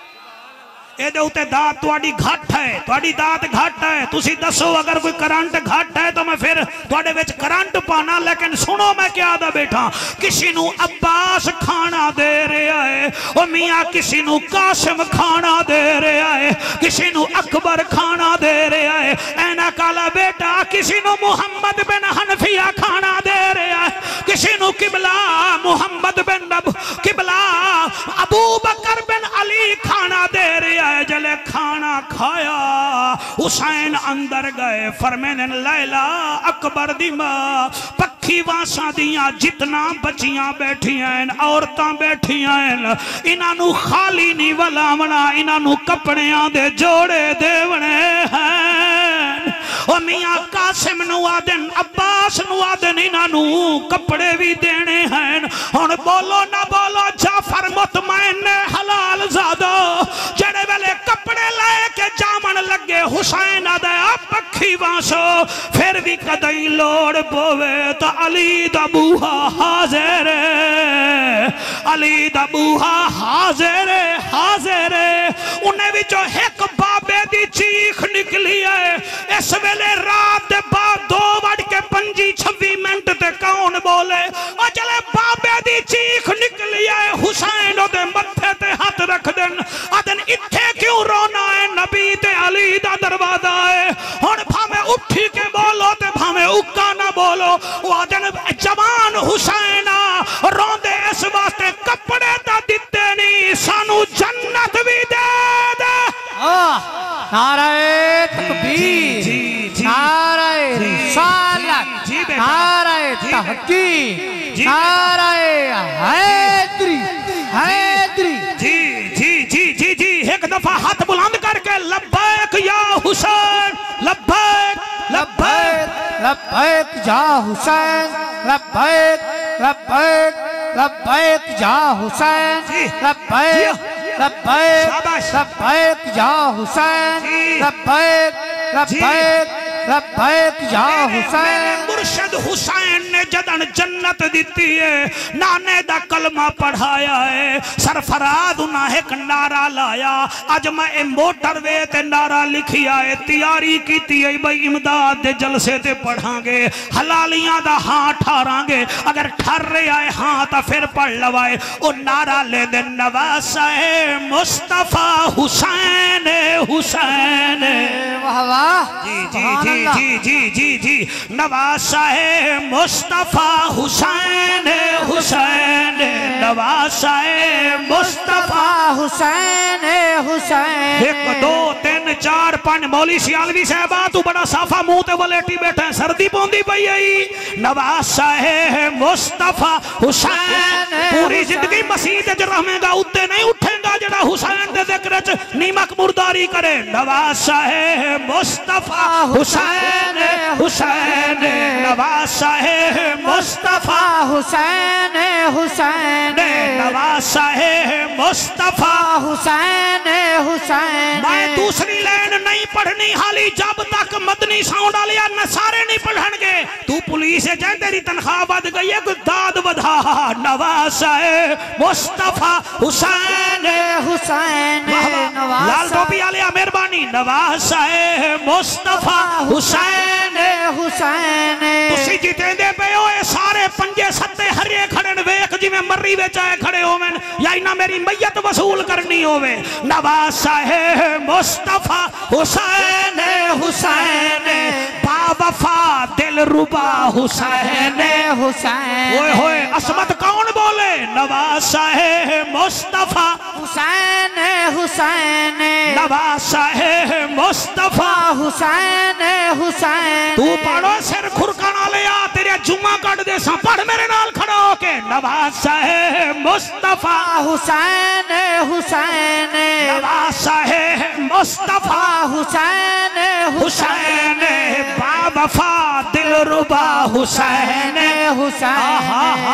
ਇਹਦੇ ਉੱਤੇ दात ਤੁਹਾਡੀ घट है, ਤੁਹਾਡੀ दात घट है। तुसी दसो अगर कोई करंट घट है तो मैं फिर ਤੁਹਾਡੇ ਵਿੱਚ करंट पाना, लेकिन सुनो मैं क्या दा बैठा। किसी नू अब्बास खाना दे रहा है, ओ मियाँ किसी नू कासिम खाना दे रहा है, किसी नू अकबर खाना दे रहा है। ऐना काला बेटा किसी नू मुहम्मद बिन हनफिया खाना दे रहा है, किसी नू किबला मुहम्मद बिन किबला अबू बकर बिन अली खाना दे रहा है। जले खाना खाया हुसैन अंदर गए, फरमाने लैला अकबर दी मां पक्षी वासा दियां जितना बच्चियां बैठियां औरतां बैठियां इन्हां नू खाली नहीं वलावना, इन्हां नू कपड़ियां दे जोड़े देवने हैं। ओ मियां कासिम नू आदन अब्बास नू आदन इन्हां नू कपड़े भी देने हैं। हुण बोलो ना बोलो जाफर मुतमैन ने हलाल ज़ादा जड़े वेले कपड़े लेके जामन लगे हुसैन आदा पक्षी वासो, फिर भी कदई लोड़ पवे तो अली दा बूहा हाजिर, अली दा बूहा हाजिर हाजिर। उन्हें विचों एक बाबे दी चीख निकली है। इस वेले रात दे बाद दो वज के पंजी छब्बी मिनट ते कौन बोले और चले बाबे दी चीख निकली है। हुसैन ओदे मत्थे ते हाथ रख देन, आदन इत्थे क्यों रोना है, नबी ते अली दा दरवाजा है। हुण भावे उठी के बोलो ते भावे उक्का ना बोलो, वो आदन जवान हुसैन रोंदे इस वास्ते कपड़े ता दिते नहीं, सानू जन्नत भी दे दे। नारे तकबीर, नारे रिसालत, नारे तहकीक, नारे हैदरी हैदरी। जी जी जी जी जी एक दफा हाथ बुलंद करके लब्बैक या हुसैन, लब्बैक लब्बैक लब्बैक जा हुसैन, लब्बैक लब्बैक लब्बैक जा हुसैन, लब्बैक लब्बैक लब्बैक जा हुसैन, लब्बैक लब्बैक लब्बैक जा हुसैन। मुर्शिद हुसैन ने जदन जन्नत दिती है नाने दा कलमा पढ़ाया है सरफराज उन्हें एक नारा लाया अज मैं मोटरवे ते नारा लिखिया है तैयारी की बई इमदाद दे जलसे ते पढ़ांगे हलालियां दा हाँ ठारांगे अगर ठर रहे आए हाँ तो फिर पढ़ लवाए ओ नारा ले दे नवासा मुस्तफा हुसैन हुसैन वाह वाह जी जी जी जी जी जी जी नवासा मुस्तफा हुसैन हुसैन नवासा मुस्तफा हुसैन हुसैन एक दो तीन चार पांच मौली सियालवी साहबा तू बड़ा साफा मुंह ते वलेटी बैठा है सर्दी पौंदी पई आई नवासा मुस्तफा हुसैन पूरी जिंदगी मसीह च रहेगा उत्ते नहीं उठेगा जड़ा हुसैन दे जिक्र च नीमक मुर्दारी करे नवासा मुस्तफा हुसैन हुसैन नवासा मुस्तफा हुसैन हुसैन नवासा मुस्तफा हुसैन हुसैन मैं दूसरी लाइन नहीं पढ़नी हाली जब तक मदनी साउंड वाले न सारे नहीं पढ़नगे तू पुलिस जाए तेरी तनख्वाह बढ़ गई है दाद बढ़ा नवासा मुस्तफा हुसैन हुसैन लाल टोपी वाले मेहरबानी नवासा मुस्तफा हुसैन हुसैन तुसी जितेंदे पे हो सारे पंजे सत्ते हरे खड़े वेख जिवें मर्री विच आए खड़े होवें या इना मेरी मैयत वसूल करनी होवे नवासा मुस्तफा हुसैन हुसैन बावफा दिल रुबा हुसैन हुसैन ओए होए असमत कौन बोले नवासा मुस्तफा हुसैन हुसैन नवासा मुस्तफा हुसैन हुसैन तू पढ़ो सिर खुरकाना ले आ तेरे जुम्मा कट दे सा पढ़ मेरे नाल खड़ा होके नवासा मुस्तफा हुसैन हुसैन नवासा मुस्तफा हुसैन हुसैन बावफा दिल रुबा हुसैन हुसैन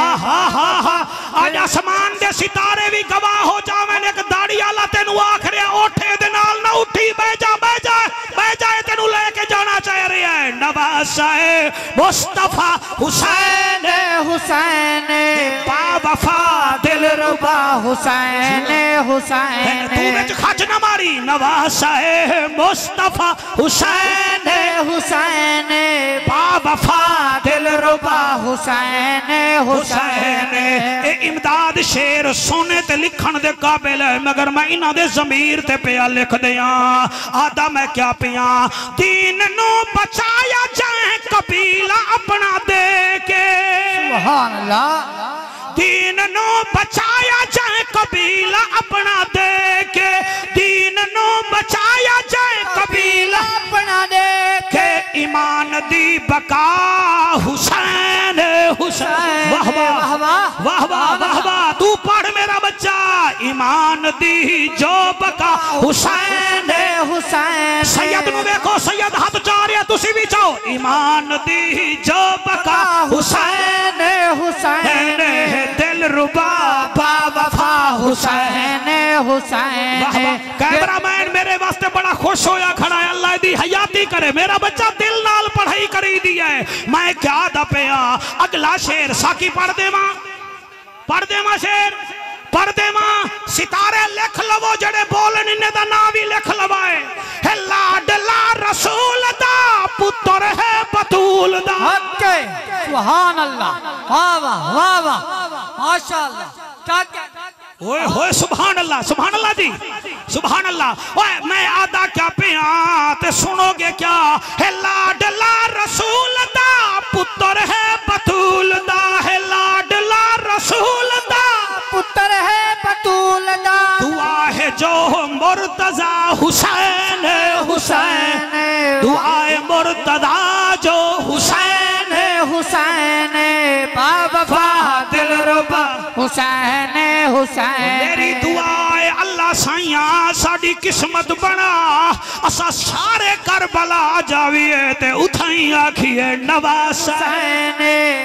आज आसमान दे सितारे भी गवाह हो जावे एक दाढ़ी वाला तेनू आख रहा ओठे दे नाल ना उठी बह जा बह जा बह जा तेनू लेके जाना चाह रहा है नवासा मुस्तफा हुसैन हुसैन बावफा दिल रुबा हुसैन हुसैन तू विच खच ना मारी नवासा मुस्तफा हुसैन हुसैन बावफा दिल रुबा हुसैन हुसैन ए इमदाद शेर सोने ते लिखण दे काबिल है मगर मैं इन्हां दे ज़मीर ते पिया लिख दिया आदा मैं क्या पिया दीन नू बचाया जाए कबीला अपना दे के सुभान अल्लाह दीन नू बचाया जाए कबीला अपना दे के दीन नू बचाया जाए कबीला अपना दे के ईमान दी बका हुसैन हुसैन वाह वाह वाह वाह वाह वाह तू पढ़ मेरा बच्चा ईमान दी जो बका हुसैन हुसैन सैयद नु देखो सैयद हाथ जा रहा तुसी भी चाहो ईमान दी जो बका हुसैन हुसैन दिल रुबा बावफा हुसैन हुसैन कैमरामैन मेरे वास्ते बड़ा खुश होया खड़ा है अल्लाह दी हयाती करे मेरा बच्चा दिल नाल पढ़ाई करी दी है मैं क्या दपिया अगला शेर साकी पढ़ देवा पढ़ देवा शेर पढ़ देवा सितारे लिख लवो जड़े बोलन इन्ने दा नाम भी लिख लवाए है लाडला रसूल दा पुत्र है बतूल दा हक सुभान अल्लाह वाह वाह वाह वाह माशाअल्लाह क्या क्या ओए होए सुभान अल्लाह सुभान अल्लाह जी सुभान अल्लाह ओए मैं आदा क्या पिया ते सुनोगे क्या है लाडला रसूल दा पुत्र है बतूल दा है लाडला रसूल दा पुत्र है बतूल दा दुआ है जो मुर्तजा हुसैन हुसैन दुआ है मुर्तजा जो हुसैन हुसैन बाबा दिल रुबा हुसैन हुसैन मेरी दुआ है अल्लाह साइया साडी किस्मत बना असा सारे करबला जाविए ते उठाई आखिए नवासैन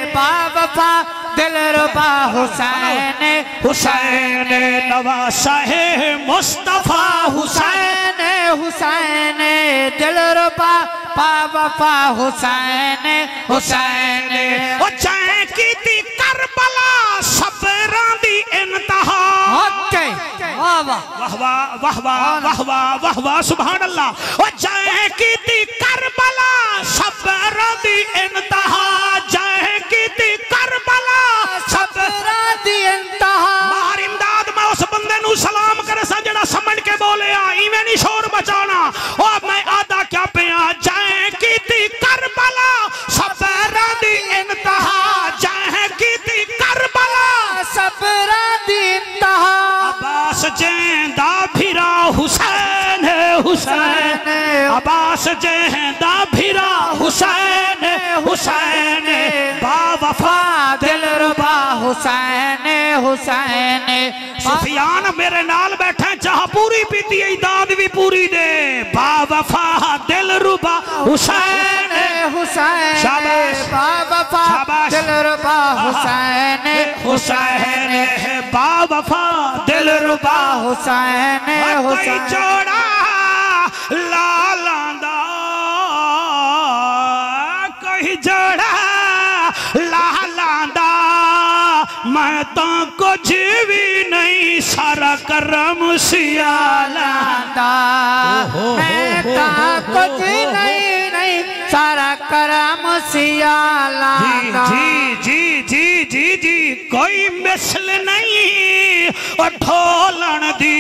बाबा दिल रुबा हुसैन हुसैन नवासा है मुस्तफा हुसैन हुसैन दिल रुबा बाबा हुसैन हुसैन ओ चैन वाह वाह वाह वाह वाह वाह वाह वाह सुभान अल्लाह। और जय की थी करबला सब्र दी इंतहा, जय की थी करबला सब्र दी इंतहा। मार इमदाद मैं उस बंदे नु सलाम करे सा जड़ा समझ के बोले आ इवें नहीं शोर बचाना। और मैं आदा क्या पिया जय की थी करबला सब्र दी इंतहा, जय की थी करबला सब्र दी इंतहा। अब्बास जेंदा फिरा हुसैन हुसैन, अब्बास जेंदा फिरा हुसैन हुसैन, बावफा दिलरुबा हुसैन हुसैन। सुफियान मेरे नाल बैठे चाह पूरी पीती है दाद भी पूरी दे, बावफा दिलरुबा हुसैन हुसैन, शाबाश बावफा शाबाश दिलरुबा हुसैन हुसैन, बावफा दिलरुबा हुसैन हुसैन। जोड़ा लालांदा कोई जोड़ा लालांदा, मैं तो कुछ भी नहीं सारा करम सियाला दा, मैं तो कुछ नहीं नहीं सारा करम सियाला दा। जी जी जी जी जी कोई मिसल नहीं और ढोलन दी,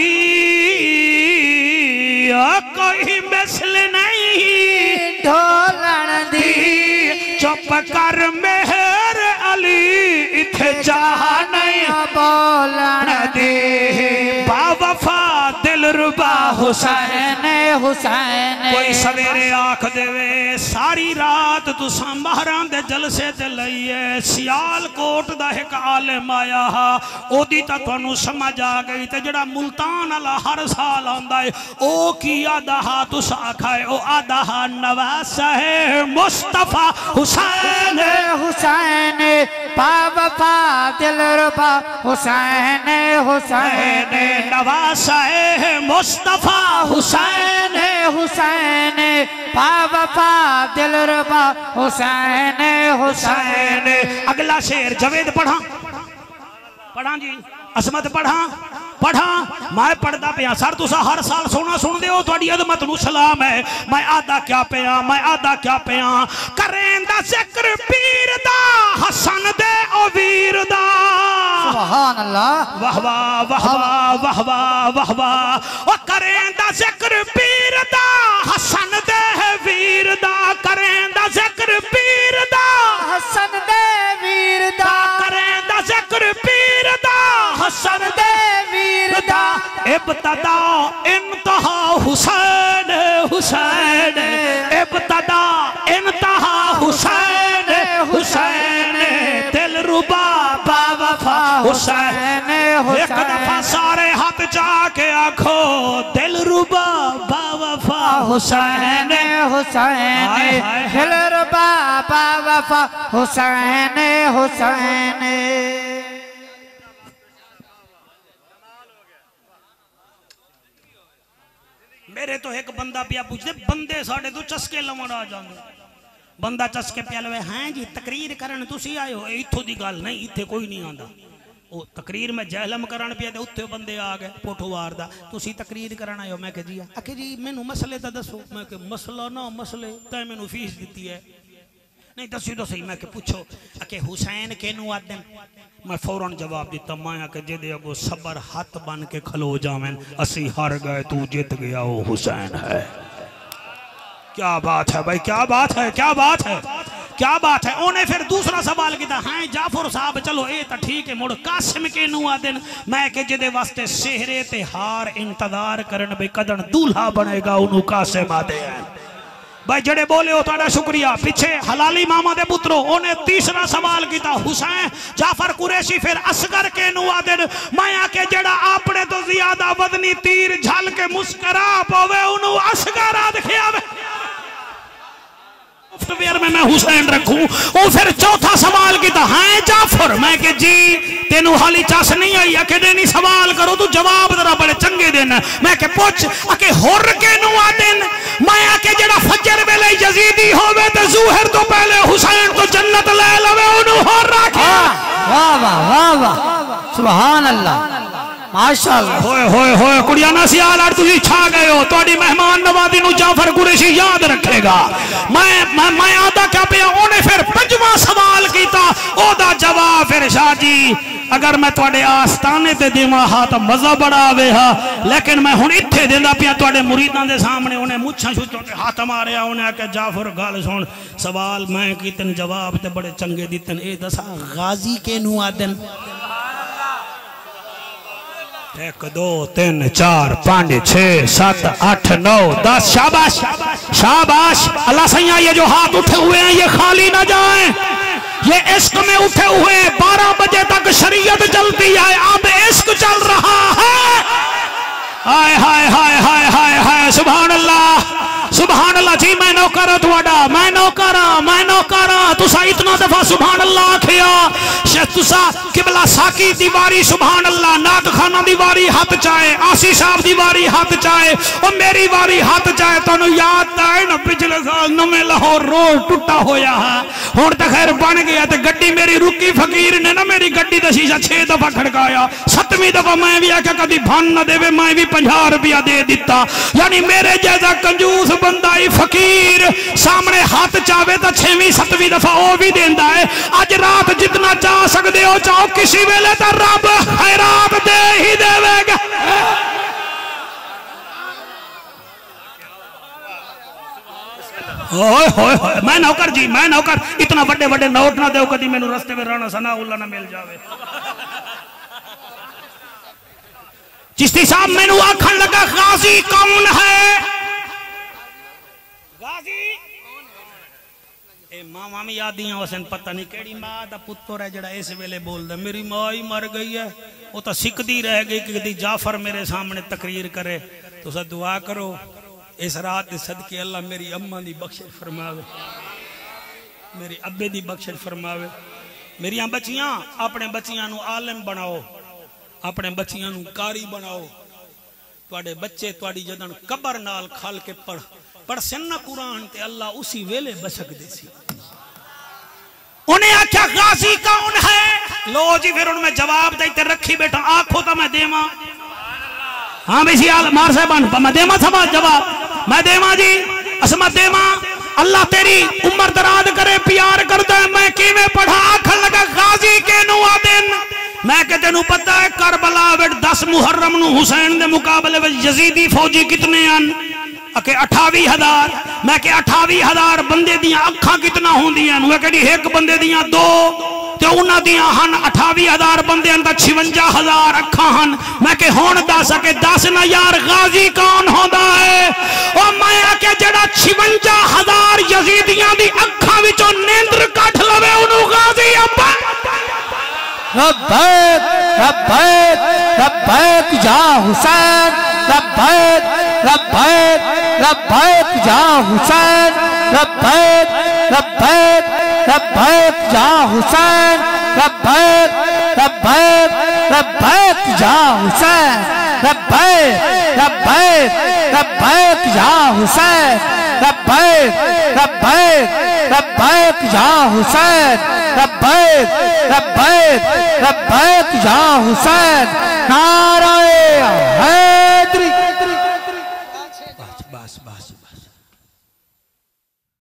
कोई मिसल नहीं ढोलन दी। चुप कर मेहर अली इथे जा नहीं बोलन दी, बावफा दिलरुबा हुसैन हुसैन। कोई सवेरे आख देवे सारी रात तुसां महारां दे जलसे ते लईए, सियालकोट दा एक आलिम आया हा ओदी तां तुहानू समझ आ गई, ते जेड़ा मुल्तान वाला हर साल आंदा है ओ की आदा हा तुस आखाए ओ आदा हा नवासा है मुस्तफा हुसैन हुसैन, बावफा दिलरुबा हुसैन हुसैन। नवासा है मुस्तफा हुसैन हुसैन, बावफा दिलरुबा हुसैन हुसैन। अगला शेर जवेद पढ़ा पढ़ा जी असमत पढ़ा पढ़ा मैं पढ़दा पिया सर तुसा हर साल सोना सुन दे हो तुहाडी अदमत नू सलाम है। मैं आदा क्या पिया मैं आदा क्या पिया करेंदा जिक्र पीर दा हसन दे ओ वीर दा। सुभान अल्लाह वाह वाह वाह वाह वाह वाह वाह वाह। ओ करेंदा जिक्र पीर दा हसन दे वीर दा, करेंदा जिक्र पीर दा हसन दे वीर दा, करेंदा जिक्र पीर दा हसन दे वीर दा। इब्तदा इंतहा हुसैन हुसैन, इब्तदा इंतहा हुसैन हुसैन, दिलरुबा बावफा हुसैन। एक दफा सारे हाथ जाके आखो दिलरुबा बावफा हुसैन हुसैन, दिलरुबा बावफा हुसैन हुसैन। मेरे तो एक बंदा पिया पूछते बंदे साढ़े तो चस्के लवण आ जाते, बंदा चस्के पिया लवे हैं जी तकरीर करन तुसी आए हो, इत्थों दी गल नहीं इत्थे कोई नहीं आंदा। ओ तकरीर में जहलम करन पिया ते उत्थे बंदे आ गए पोठोवार दा तुसी तकरीर करन आए हो। मैं कह जी आखे जी मैनू मसले तो दसो। मैं कह मसला ना मसले तैं मैनू फीस दी है नहीं दसी तो सही। मैं कह पुछो आखे हुसैन केनू आदन। मैं फौरन जवाब दिता मैं आके जेदे अगो सबर हाथ बन के खलो जावें असी हार गए तू जित गया वो हुसैन है। क्या बात है भाई क्या बात है क्या बात है क्या बात है। उन्हें फिर दूसरा सवाल किया हाँ जाफर साहब चलो ये तो ठीक है मुड़ कासिम के नू आदन। मैं के जिदे वास्ते सेहरे ते हार इंतजार करन बे कदन दूल्हा बनेगा उन्हों कासिम आदे भाई जड़े बोले हो ताड़ा शुक्रिया। पीछे हलाली मामा दे पुत्रो उन्हें तीसरा सवाल किया हुसैन जाफर कुरैशी फिर असगर के नू आदन। मैं आके जड़ा आपने तो ज्यादा वजनी तीर झल के मुस्करा पवे उन्हों असगर आद खियावे सॉफ्टवेयर में मैं हुसैन रखूं। वो फिर चौथा सवाल किया हाँ जाफर। मैं के जी तेनू हाली चस नहीं आई आके नहीं सवाल करो तू जवाब जरा बड़े चंगे देना। मैं के पूछ आके होर के नू आदन। मैं आके जड़ा फजर वेले यजीदी होवे ते ज़ुहर तो पहले हुसैन तो जन्नत ले लवे उन्हों होर रखे। वाह वाह वाह वाह सुभान अल्लाह माशाअल्लाह होए होए होए कुड़िया ना सियाल अड़ तुसी छा गए हो तोड़ी मेहमान नवाजी नु जाफर कुरैशी याद रखेगा। मैं मैं मैं आदा क्या पे ओने फिर पंजवां सवाल कीता ओदा जवाब फिर शाह जी अगर मैं तुहाडे आस्थाने ते देवां हा तो मजा बड़ा आवे हा लेकिन मैं हुण इत्थे देंदा पिया तुहाडे मुरीदां दे सामने उन्हें मुछां छुचों ते हाथ मारिया उन्हें आके जाफर गल सुन सवाल मैं कीतन जवाब ते बड़े चंगे दितन ए दसा गाजी केनू आदन एक दो तीन चार पाँच छः सात आठ नौ दस शाबाश शाबाश अल्लाह सैया ये जो हाथ उठे हुए हैं ये खाली ना जाएं ये इश्क में उठे हुए बारह बजे तक शरीयत चलती है अब इश्क चल रहा है। हाय हाय हाय हाय हाय हाय सुभान अल्लाह सुभान अल्लाह जी मैं नौकर तुहाडा मैं नौकर मैं नौकर तुसा इतना दफा सुभान अल्लाह आखिया तुसा किबला साकी दीवारी सुभान अल्लाह नात खाना दीवारी हाथ चाहे आसी साहब दीवारी हाथ चाहे और मेरी वारी हाथ चाहे तुहानू याद है ना पिछले साल नवे लाहौर रोड टुटा होया है हुण तो खैर बन गया ते गड्डी मेरी रुकी फकीर ने ना मेरी गड्डी दा शीशा छे दफा खड़काया सतवीं दफा मैं भी आख्या कभी भन ना देवे मैं भी पचास रुपया दे दिता यानी मेरे जैसा कंजूस बंदा ही फकीर सामने हाथ चावे तो छेवीं सतवीं दफा वो भी देंदा है। अज रात जितना चाह सकते हो चाहो किसी वेले तो रब खैरात दे ही देवेगा। ओए होए होए मैं नौकर जी मैं नौकर इतना बड़े बड़े नोट ना दो कदी मैनू रस्ते में राणा सना उल्ला ना मिल जावे। चिश्ती साहब मैनू आखन लगा गाजी कौन है गाजी ए मामा भी यादियां वसन पता नहीं केड़ी मां दा पुत्र है जड़ा इस वेले बोलदा मेरी मां ही मर गई है वो तो सिकदी रह गई कि कदी जाफर मेरे सामने तकरीर करे तो सा दुआ करो इस रात दे सदके अल्लाह मेरी अम्मा दी बख्शिश फरमावे मेरी अब्बे दी बख्शिश फरमावे। मेरिया बच्चियां अपने बच्चियां नु आलिम बनाओ अपने बच्चियां नु कारी बनाओ तुहाडे बच्चे तुहाडी जदन कबर नाल खल के पढ़ पढ़ सन्ना कुरान ते अल्लाह उसी वेले बसकदे सी। उन्हें आख्या गाजी कौन है लो जी फिर उन्हें जवाब देते रखी बैठा आखो तो मैं देवा हाँ भाई मार साहब मैं देवा था जवाब मैं देवा जी असमा देवा अल्लाह तेरी उम्र दराज करे प्यार करता है मैं किवें पढ़ा आखन लगा गाजी केनू आदन मैं के तेनू पता है करबला विच दस मुहर्रम नु हुसैन दे मुकाबले विच यजीदी फौजी कितने हैं अके अठावी हजार मैं के अठावी हजार बंदे दियां अखां कितना होंदियां नु कहड़ी एक बंदे दियां दो ते उन्हां दियां हन अठावी हजार बंदे अंदर छवंजा हजार अखां हन मैं के हुण दस के दस ना यार गाजी कौन होंदा है ओ मैं आके जड़ा छवंजा हजार यजीदियां दी अखां विचों नेंद्र कढ लवे ओनू गाजी अब्बा रब्बैक रब्बैक रब्बैक जा हुसैन रब्बैक रब्बैक रब्बैक जा हुसैन रब्बैक रब्बैक रब्बैक जा हुसैन रब्बैक रब्बैक रब्बैक जा हुसैन रब्बैक रब्बैक रब्बैक जा हुसैन रब्बैक रब्बैक रब्बैक जा हुसैन रब्बैक रब्बैक रब्बैक जा हुसैन नाराए हैदरी।